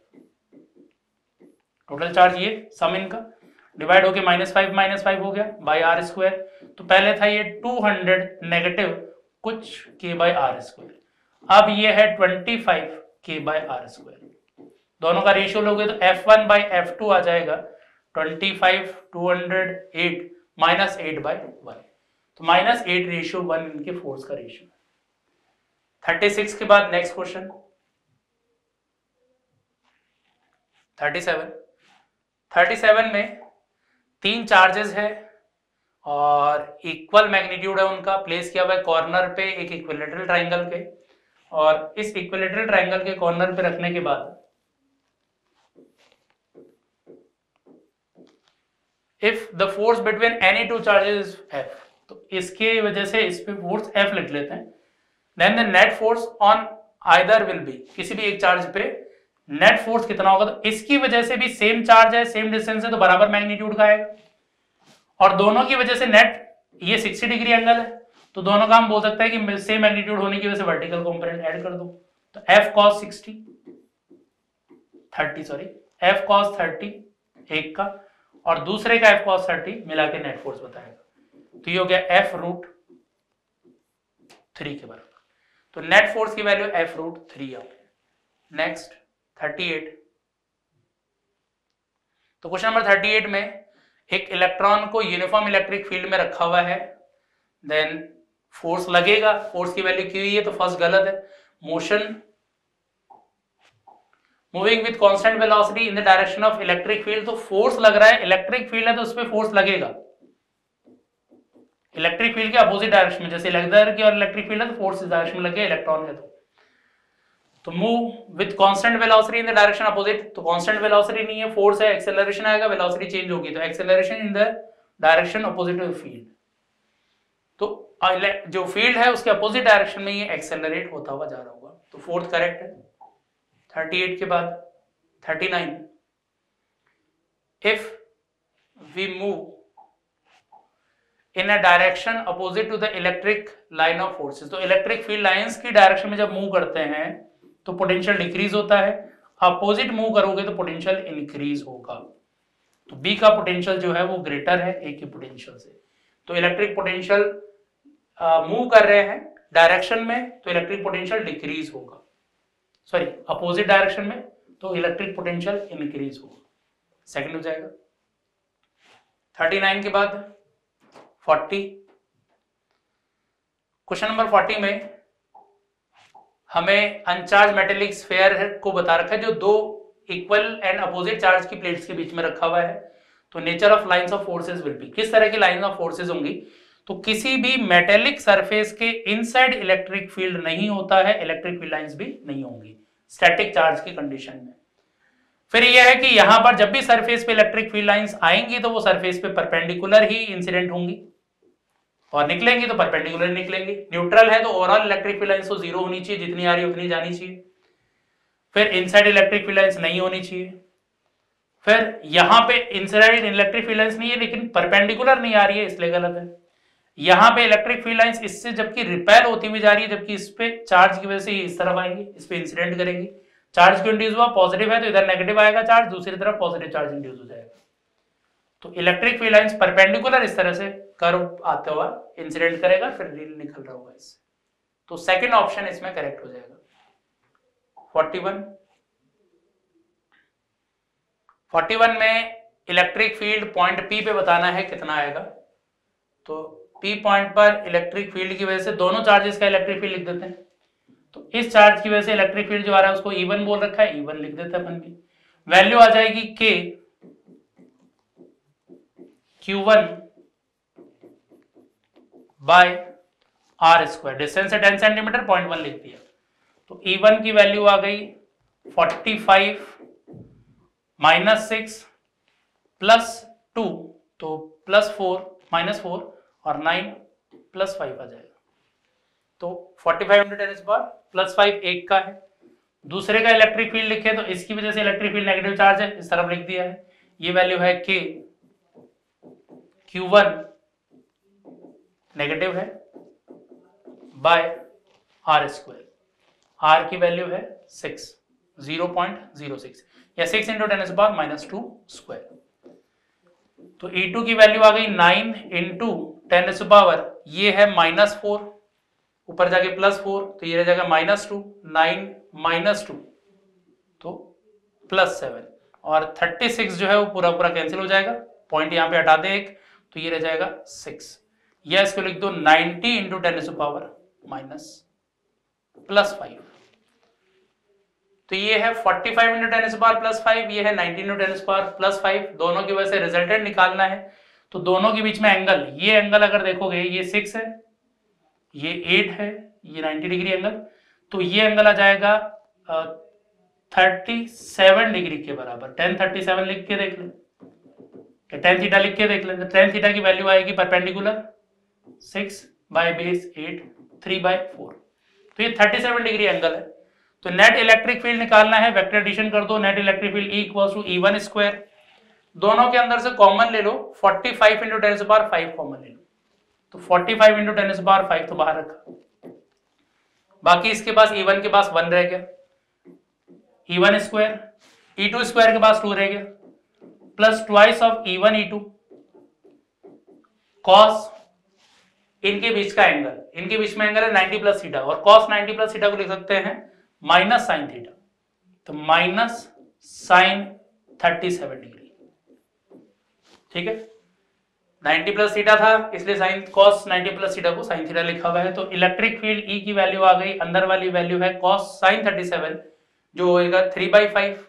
total charge ये सम इनका डिवाइड हो गया माइनस फाइव माइनस फाइव हो गया बाय आर स्क्वायर। तो पहले था ये टू हंड्रेड नेगेटिव कुछ के बाय आर स्क्वायर, अब ये है twenty five k by are square. दोनों का रेशियो लोगे तो F one by F two आ जाएगा, twenty five to hundred eight minus eight by one, तो माइनस एट रेशियो वन इनके फोर्स का रेशियो है। थर्टी सिक्स के बाद next question thirty seven. Thirty seven में तीन चार्जेस है और इक्वल मैग्नीट्यूड है उनका, प्लेस किया हुआ है कॉर्नर पे एक इक्विलेटरल ट्राइंगल के, और इस इक्विलेटरल ट्राइंगल के कॉर्नर पे रखने के बाद if the force between any two charges F, तो इसके वजह से इस पे फोर्स एफ लिख लेते हैं, then the net force on either will be, किसी भी एक चार्ज पे नेट फोर्स कितना होगा, तो इसकी वजह से भी सेम चार्ज है सेम डिस्टेंस है तो बराबर मैग्नीट्यूड का आएगा, और दोनों की वजह से नेट ये सिक्सटी डिग्री एंगल है, तो दोनों का हम बोल सकते हैं कि सेम मैग्नीट्यूड होने की वजह से वर्टिकल कंपोनेंट ऐड कर दो, तो F cos sixty thirty sorry F cos thirty एक का और दूसरे का एफ कॉस थर्टी मिला के नेट फोर्स बताएगा, तो ये हो गया एफ रूट थ्री के बराबर, तो नेट फोर्स की वैल्यू एफ रूट थ्री आ गया। नेक्स्ट थर्टी एट, तो क्वेश्चन नंबर थर्टी एट में एक इलेक्ट्रॉन को यूनिफॉर्म इलेक्ट्रिक फील्ड में रखा हुआ है, देन फोर्स लगेगा, फोर्स की वैल्यू क्यू ही है, तो फर्स्ट गलत है। Motion moving with constant velocity in the direction of electric field, तो फोर्स लग रहा है, इलेक्ट्रिक फील्ड है तो उस पर फोर्स लगेगा इलेक्ट्रिक फील्ड के अपोजिट डायरेक्शन में, जैसे इधर की और इलेक्ट्रिक फील्ड है तो फोर्स इस डायरेक्शन में लगेगा, इलेक्ट्रॉन है तो तो move with constant velocity in the direction opposite, तो कांस्टेंट वेलोसिटी नहीं है, फोर्स है, एक्सेलरेशन आएगा, वेलोसिटी चेंज होगी, तो acceleration in the direction opposite of field, तो जो फील्ड है उसके अपोजिट डायरेक्शन में ये एक्सेलरेट होता हुआ जा रहा होगा, तो फोर्थ करेक्ट है। थर्टी एट के बाद thirty nine, if we move in a direction opposite to the electric line of forces, तो इलेक्ट्रिक फील्ड लाइंस की डायरेक्शन में जब मूव करते हैं तो पोटेंशियल डिक्रीज होता है, अपोजिट मूव करोगे तो पोटेंशियल इंक्रीज होगा, तो बी का पोटेंशियल जो है वो ग्रेटर है ए के पोटेंशियल से, तो इलेक्ट्रिक पोटेंशियल मूव कर रहे हैं डायरेक्शन में तो इलेक्ट्रिक पोटेंशियल डिक्रीज होगा, सॉरी अपोजिट डायरेक्शन में तो इलेक्ट्रिक पोटेंशियल इंक्रीज होगा, सेकंड हो जाएगा। थर्टी नाइन के बाद फोर्टी, क्वेश्चन नंबर फोर्टी में हमें अनचार्ज मेटेलिक स्फीयर को बता रखा है जो दो इक्वल एंड अपोजिट चार्ज की प्लेट्स के बीच में रखा हुआ है, तो nature of lines of forces will be, किस तरह की लाइंस ऑफ फोर्सेस होंगी, तो किसी भी मेटेलिक सरफेस के इनसाइड इलेक्ट्रिक फील्ड नहीं होता है, इलेक्ट्रिक फील्ड लाइंस भी नहीं होंगी स्टैटिक चार्ज की कंडीशन में। फिर यह है कि यहां पर जब भी सरफेस पे इलेक्ट्रिक फील्ड लाइंस आएंगी तो वो सरफेस पे परपेंडिकुलर ही इंसिडेंट होंगी और निकलेंगी तो परपेंडिकुलर निकलेंगी, न्यूट्रल है तो ओवरऑल इलेक्ट्रिक फील्ड लाइंस तो जीरो होनी चाहिए, जितनी आ रही है उतनी जानी चाहिए, फिर इनसाइड इलेक्ट्रिक फील्ड लाइंस नहीं होनी चाहिए, फिर यहां पे इनसाइड इलेक्ट्रिक फील्ड लाइंस नहीं है लेकिन परपेंडिकुलर नहीं आ रही है इसलिए गलत है। यहां पे इलेक्ट्रिक फील्ड लाइंस इससे जबकि रिपेल होती हुई जा रही है, जबकि इस पे चार्ज की वजह से इस तरफ आएंगे, इस पे इंसिडेंट करेंगे, चार्ज क्यों इंड्यूस हुआ, पॉजिटिव है तो इधर नेगेटिव आएगा चार्ज, दूसरी तरफ पॉजिटिव चार्ज इंड्यूस हो जाएगा। तो इलेक्ट्रिक फील्ड लाइंस परपेंडिकुलर इस तरह से कर्व आते हुआ इंसिडेंट करेगा, फिर रील निकल रहा होगा इससे। तो सेकंड ऑप्शन इसमें करेक्ट हो जाएगा। फोर्टी वन फोर्टी वन में इलेक्ट्रिक फील्ड पॉइंट पी पे बताना है कितना आएगा। तो पी पॉइंट पर इलेक्ट्रिक फील्ड की वजह से दोनों चार्जेस का इलेक्ट्रिक फील्ड लिख देते हैं। तो इस चार्ज की वजह से इलेक्ट्रिक फील्ड जो आ रहा है उसको ई वन बोल रखा है, ई वन लिख देते हैं अपन भी। वैल्यू आ जाएगी k Q one by are square, distance है टेन सेंटीमीटर, पॉइंट वन लिख दिया। तो ई वन की वैल्यू आ गई forty five minus six plus two, तो प्लस फोर माइनस फोर और नाइन प्लस फाइव आ जाएगा। तो forty five into ten power plus five एक का है। दूसरे का इलेक्ट्रिक फील्ड लिखे तो इसकी वजह से इलेक्ट्रिक फील्ड नेगेटिव चार्ज है, इस तरफ लिख दिया है। ये वैल्यू है के क्यू वन नेगेटिव है बाय आर स्क्वायर, आर की वैल्यू है six, zero point zero six या six into ten power minus two square. तो ई टू की वैल्यू आ गई नाइन इंटू टेन पावर, ये है माइनस फोर, ऊपर जाके प्लस फोर, तो ये रह जाएगा minus two, nine minus two तो प्लस सेवन, और थर्टी सिक्स जो है वो पूरा पूरा कैंसिल हो जाएगा, पॉइंट यहाँ पे हटा दे एक, तो ये रह जाएगा सिक्स, या इसको लिख दो ninety into ten power minus plus five. तो ये है forty five into ten power plus five, ये है ninety into ten power plus five, दोनों की वजह से रिजल्टेंट निकालना है। तो दोनों के बीच में एंगल, ये एंगल अगर देखोगे ये सिक्स है, ये एट है, ये नाइनटी डिग्री एंगल, तो ये एंगल आ जाएगा थर्टी सेवन डिग्री के बराबर। टेन थर्टी सेवन लिख के देख लें, टेन थीटा लिख के देख लें, टेन थीटा की वैल्यू आएगी perpendicular six by base eight, three by four, तो ये थर्टी सेवन डिग्री एंगल है। तो नेट इलेक्ट्रिक फील्ड निकालना है, वेक्टर एडिशन कर दो, net electric field E equals to E one square, दोनों के अंदर से कॉमन ले लो, forty five into ten power five common ले लो, तो forty five into ten power five तो बाहर रखा, बाकी इसके पास ई वन के पास वन रह गया, E one square, E two square के पास टू रह गया, plus twice of E one E two cos, इनके बीच का एंगल, इनके बीच में एंगल है नाइनटी प्लस थीटा, और कॉस नाइनटी प्लस थीटा को लिख सकते हैं माइनस साइन थीटा, तो minus sine thirty seven degree, ठीक है। नाइनटी प्लस थीटा था इसलिए sine cos ninety plus theta को साइन थीटा लिखा हुआ है। तो इलेक्ट्रिक फील्ड ई की वैल्यू आ गई, अंदर वाली वैल्यू है कॉस साइन थर्टी सेवन जो होएगा थ्री बाई फाइव,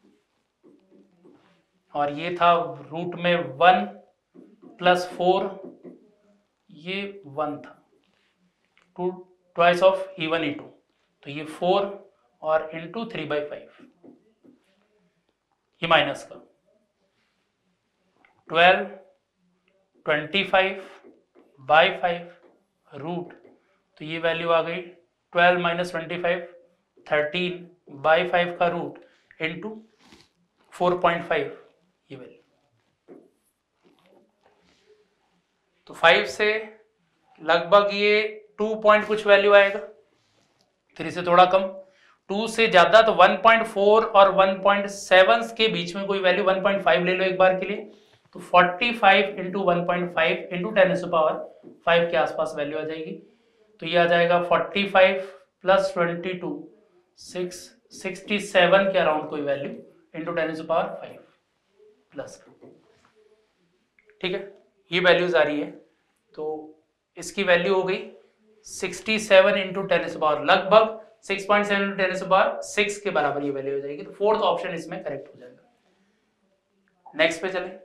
और ये था रूट में वन प्लस फोर, ये वन था, two twice of E one E two, तो ये फोर और इंटू थ्री बाई फाइव, ये माइनस का twelve, twenty five by five root, तो ये वैल्यू आ गई twelve minus twenty five, thirteen by five का root into four point five, ये वैल्यू। तो फाइव से लगभग ये टू पॉइंट कुछ वैल्यू आएगा, थ्री से थोड़ा कम, टू से ज्यादा तो वन पॉइंट फोर और वन पॉइंट सेवन के बीच में कोई वैल्यू, वन पॉइंट फाइव ले लो एक बार के लिए, तो forty five into one point five into ten power five के आसपास वैल्यू आ जाएगी। तो ये आ जाएगा forty five plus twenty two, six sixty seven के अराउंड कोई value into ten power five plus, ठीक है, ये वैल्यूज आ रही है। तो इसकी वैल्यू हो गई sixty seven into ten power, लगभग six point seven into ten power six के बराबर ये वैल्यू हो जाएगी। तो फोर्थ ऑप्शन इसमें करेक्ट हो जाएगा। नेक्स्ट पे चले,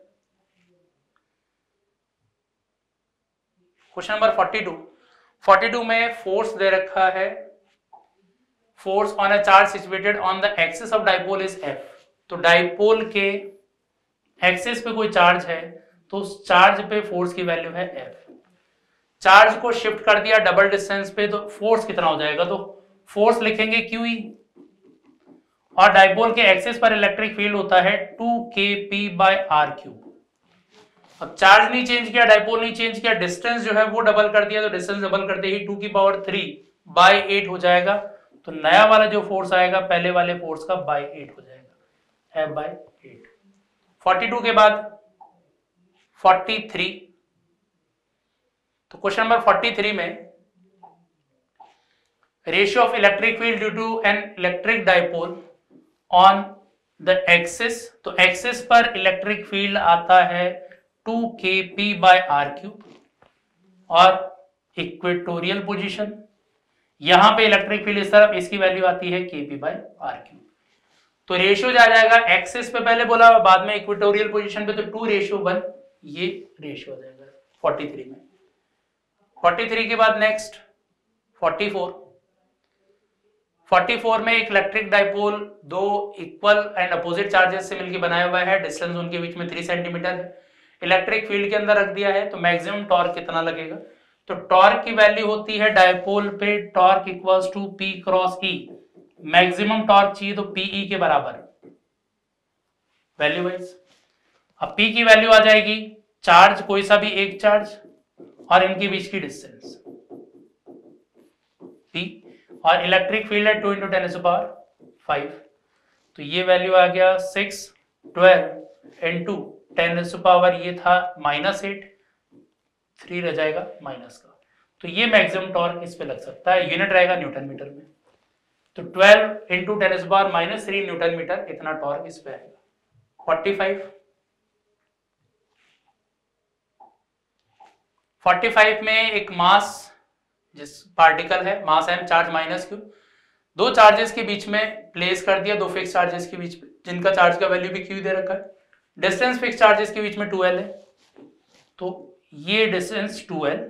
question number forty two. Forty two में फोर्स दे रखा है, force on a charge situated on the axis of dipole is F. तो डाइपोल के एक्सिस पे कोई चार्ज है तो उस चार्ज पे फोर्स की वैल्यू है एफ। चार्ज को शिफ्ट कर दिया डबल डिस्टेंस पे तो फोर्स कितना हो जाएगा, तो फोर्स लिखेंगे क्यू ई, और डाइपोल के एक्सिस पर इलेक्ट्रिक फील्ड होता है two k p by r cube. अब चार्ज नहीं चेंज किया, डाइपोल नहीं चेंज किया, डिस्टेंस जो है वो डबल कर दिया, तो डिस्टेंस डबल करते ही टू की पावर थ्री बाय एट हो जाएगा। तो नया वाला जो फोर्स आएगा पहले वाले फोर्स का बाय एट हो जाएगा, F by eight. Forty two के बाद फोर्टी थ्री, तो क्वेश्चन नंबर फोर्टी थ्री में ratio of electric field due to an electric dipole on the axis, तो एक्सिस पर इलेक्ट्रिक फील्ड आता है two k p by r cube, और equatorial position यहां पे इलेक्ट्रिक फील्ड इस तरफ, इसकी वैल्यू आती है k p by r cube. तो रेशियो जा जाएगा एक्सिस पे पहले बोला, बाद में इक्वेटोरियल पोजीशन पे, तो टू रेशियो वन, ये रेशियो आ जाएगा फोर्टी थ्री में। फोर्टी थ्री के बाद next forty four, forty four में एक इलेक्ट्रिक डाइपोल दो इक्वल एंड अपोजिट चार्जेस से मिलकर बनाया हुआ है, डिस्टेंस उनके बीच में थ्री सेंटीमीटर है, इलेक्ट्रिक फील्ड के अंदर रख दिया है, तो मैक्सिमम टॉर्क कितना लगेगा, तो टॉर्क की वैल्यू होती है डाइपोल पे torque equals to p cross E, maximum torque चाहिए तो पीई के बराबर वैल्यू वाइज। अब पी की वैल्यू आ जाएगी चार्ज, कोई सा भी एक चार्ज और इनके बीच की डिस्टेंस पी, और इलेक्ट्रिक फील्ड है two into ten two power five, तो ये वैल्यू आ गया six, twelve into ten two power ये था माइनस एट, थ्री रह जाएगा माइनस का, तो ये मैक्सिमम टॉर्क इस पे लग सकता है, यूनिट रहेगा न्यूटन मीटर में, तो twelve into ten two power minus three newton metre इतना टॉर्क इस पे आएगा। फोर्टी फाइव, फोर्टी फाइव में एक मास जिस पार्टिकल है, mass m, charge minus q, दो चार्जेस के बीच में प्लेस कर दिया, दो फिक्स चार्जेस के बीच में जिनका चार्ज का वैल्यू भी क्यू दे रखा है, डिस्टेंस फिक्स चार्जेस के बीच में टू एल है, तो ये डिस्टेंस टू एल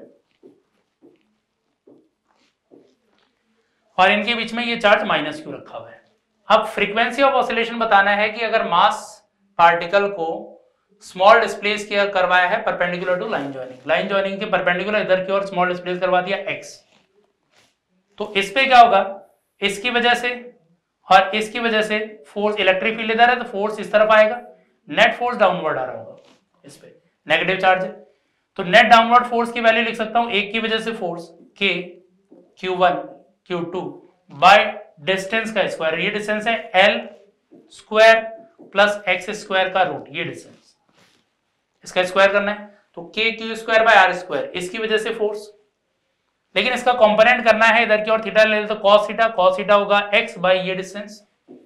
और इनके बीच में ये चार्ज माइनस क्यू रखा हुआ है। अब फ्रीक्वेंसी ऑफ ऑसिलेशन बताना है कि अगर मास पार्टिकल को स्मॉल डिस्प्लेस किया करवाया है perpendicular to line joining, line joining के परपेंडिकुलर इधर की ओर स्मॉल डिस्प्लेस करवा दिया एक्स, तो इस पे क्या होगा, इसकी वजह से और इसकी वजह से फोर्स, इलेक्ट्रिक फील्ड इधर है तो फोर्स इस तरफ आएगा, नेट फोर्स डाउनवर्ड आ रहा होगा, इस पे नेगेटिव चार्ज है, तो नेट डाउनवर्ड फोर्स की वैल्यू लिख सकता हूं एक की वजह से force k Q one Q two by distance का स्क्वायर, ये डिस्टेंस है L square plus x square का रूट, ये डिस्टेंस इसका स्क्वायर करना है, तो के Q square by are square, इसकी वजह से फोर्स, लेकिन इसका कंपोनेंट करना है इधर की ओर थीटा ले तो कॉस थीटा, कॉस थीटा होगा एक्स बाय ये डिस्टेंस,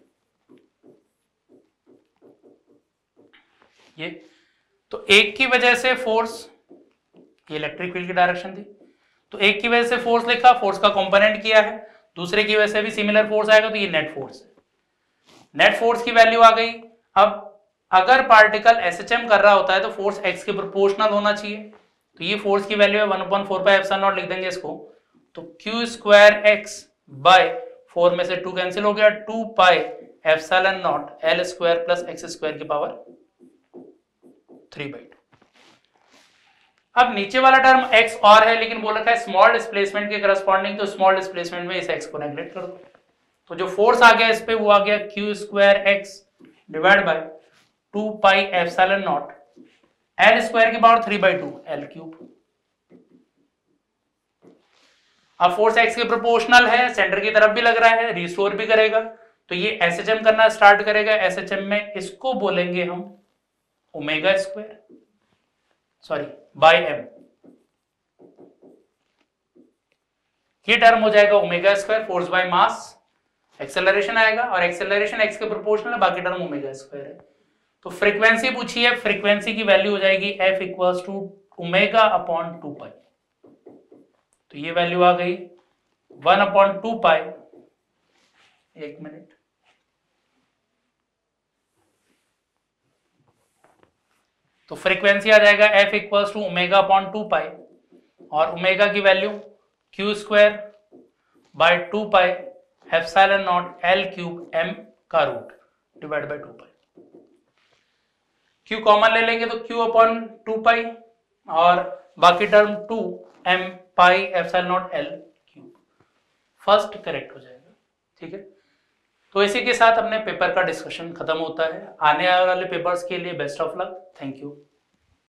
ये तो एक की वजह से फोर्स, ये इलेक्ट्रिक फील्ड की डायरेक्शन थी, तो एक की वजह से फोर्स लिखा, फोर्स का कंपोनेंट किया है, दूसरे की वजह से भी सिमिलर फोर्स आएगा, तो ये नेट फोर्स है, नेट फोर्स की वैल्यू आ गई। अब अगर पार्टिकल एसएचएम कर रहा होता है तो फोर्स एक्स के प्रोपोर्शनल होना चाहिए, तो ये फोर्स की वैल्यू है one upon four pi epsilon nought लिख देंगे इसको, तो q square x by four में से टू कैंसिल हो गया, two pi epsilon nought L square plus x square की पावर थ्री बाई टू। अब नीचे वाला टर्म x और है, लेकिन बोल रखा है स्मॉल डिस्प्लेसमेंट के करस्पॉन्डिंग, तो स्मॉल डिस्प्लेसमेंट में इस x को नेग्लेक्ट कर दो, तो जो फोर्स आ गया इस पे वो आ गया q square x divide by two pi epsilon nought L square की power three by two L cube. अब फोर्स x के प्रोपोर्शनल है, सेंटर की तरफ भी लग रहा है, रिस्टोर भी करेगा, तो ये एसएचएम करना स्टार्ट करेगा, एसएचएम में इसको बोलेंगे हम omega square, sorry by m, ये टर्म हो जाएगा omega square, force by mass, acceleration आएगा, और एक्सेलरेशन एक्स के प्रोपोर्शनल है, बाकी टर्म ओमेगा स्क्वायर है। तो फ्रीक्वेंसी पूछी है, फ्रीक्वेंसी की वैल्यू हो जाएगी F equals to omega upon two pi, तो ये वैल्यू आ गई वन अपॉन टू पाई, एक मिनट, तो फ्रीक्वेंसी आ जाएगा F equals to omega upon two pi, और ओमेगा की value q square by two pi epsilon nought L cube m का root divide by two pi, q common ले लेंगे तो क्यू अपॉन टू पाई, और बाकी term two m pi epsilon nought L cube, first correct हो जाएगा, ठीक है। तो इसी के साथ अपने पेपर का डिस्कशन खत्म होता है। आने वाले पेपर्स के लिए best of luck. Thank you.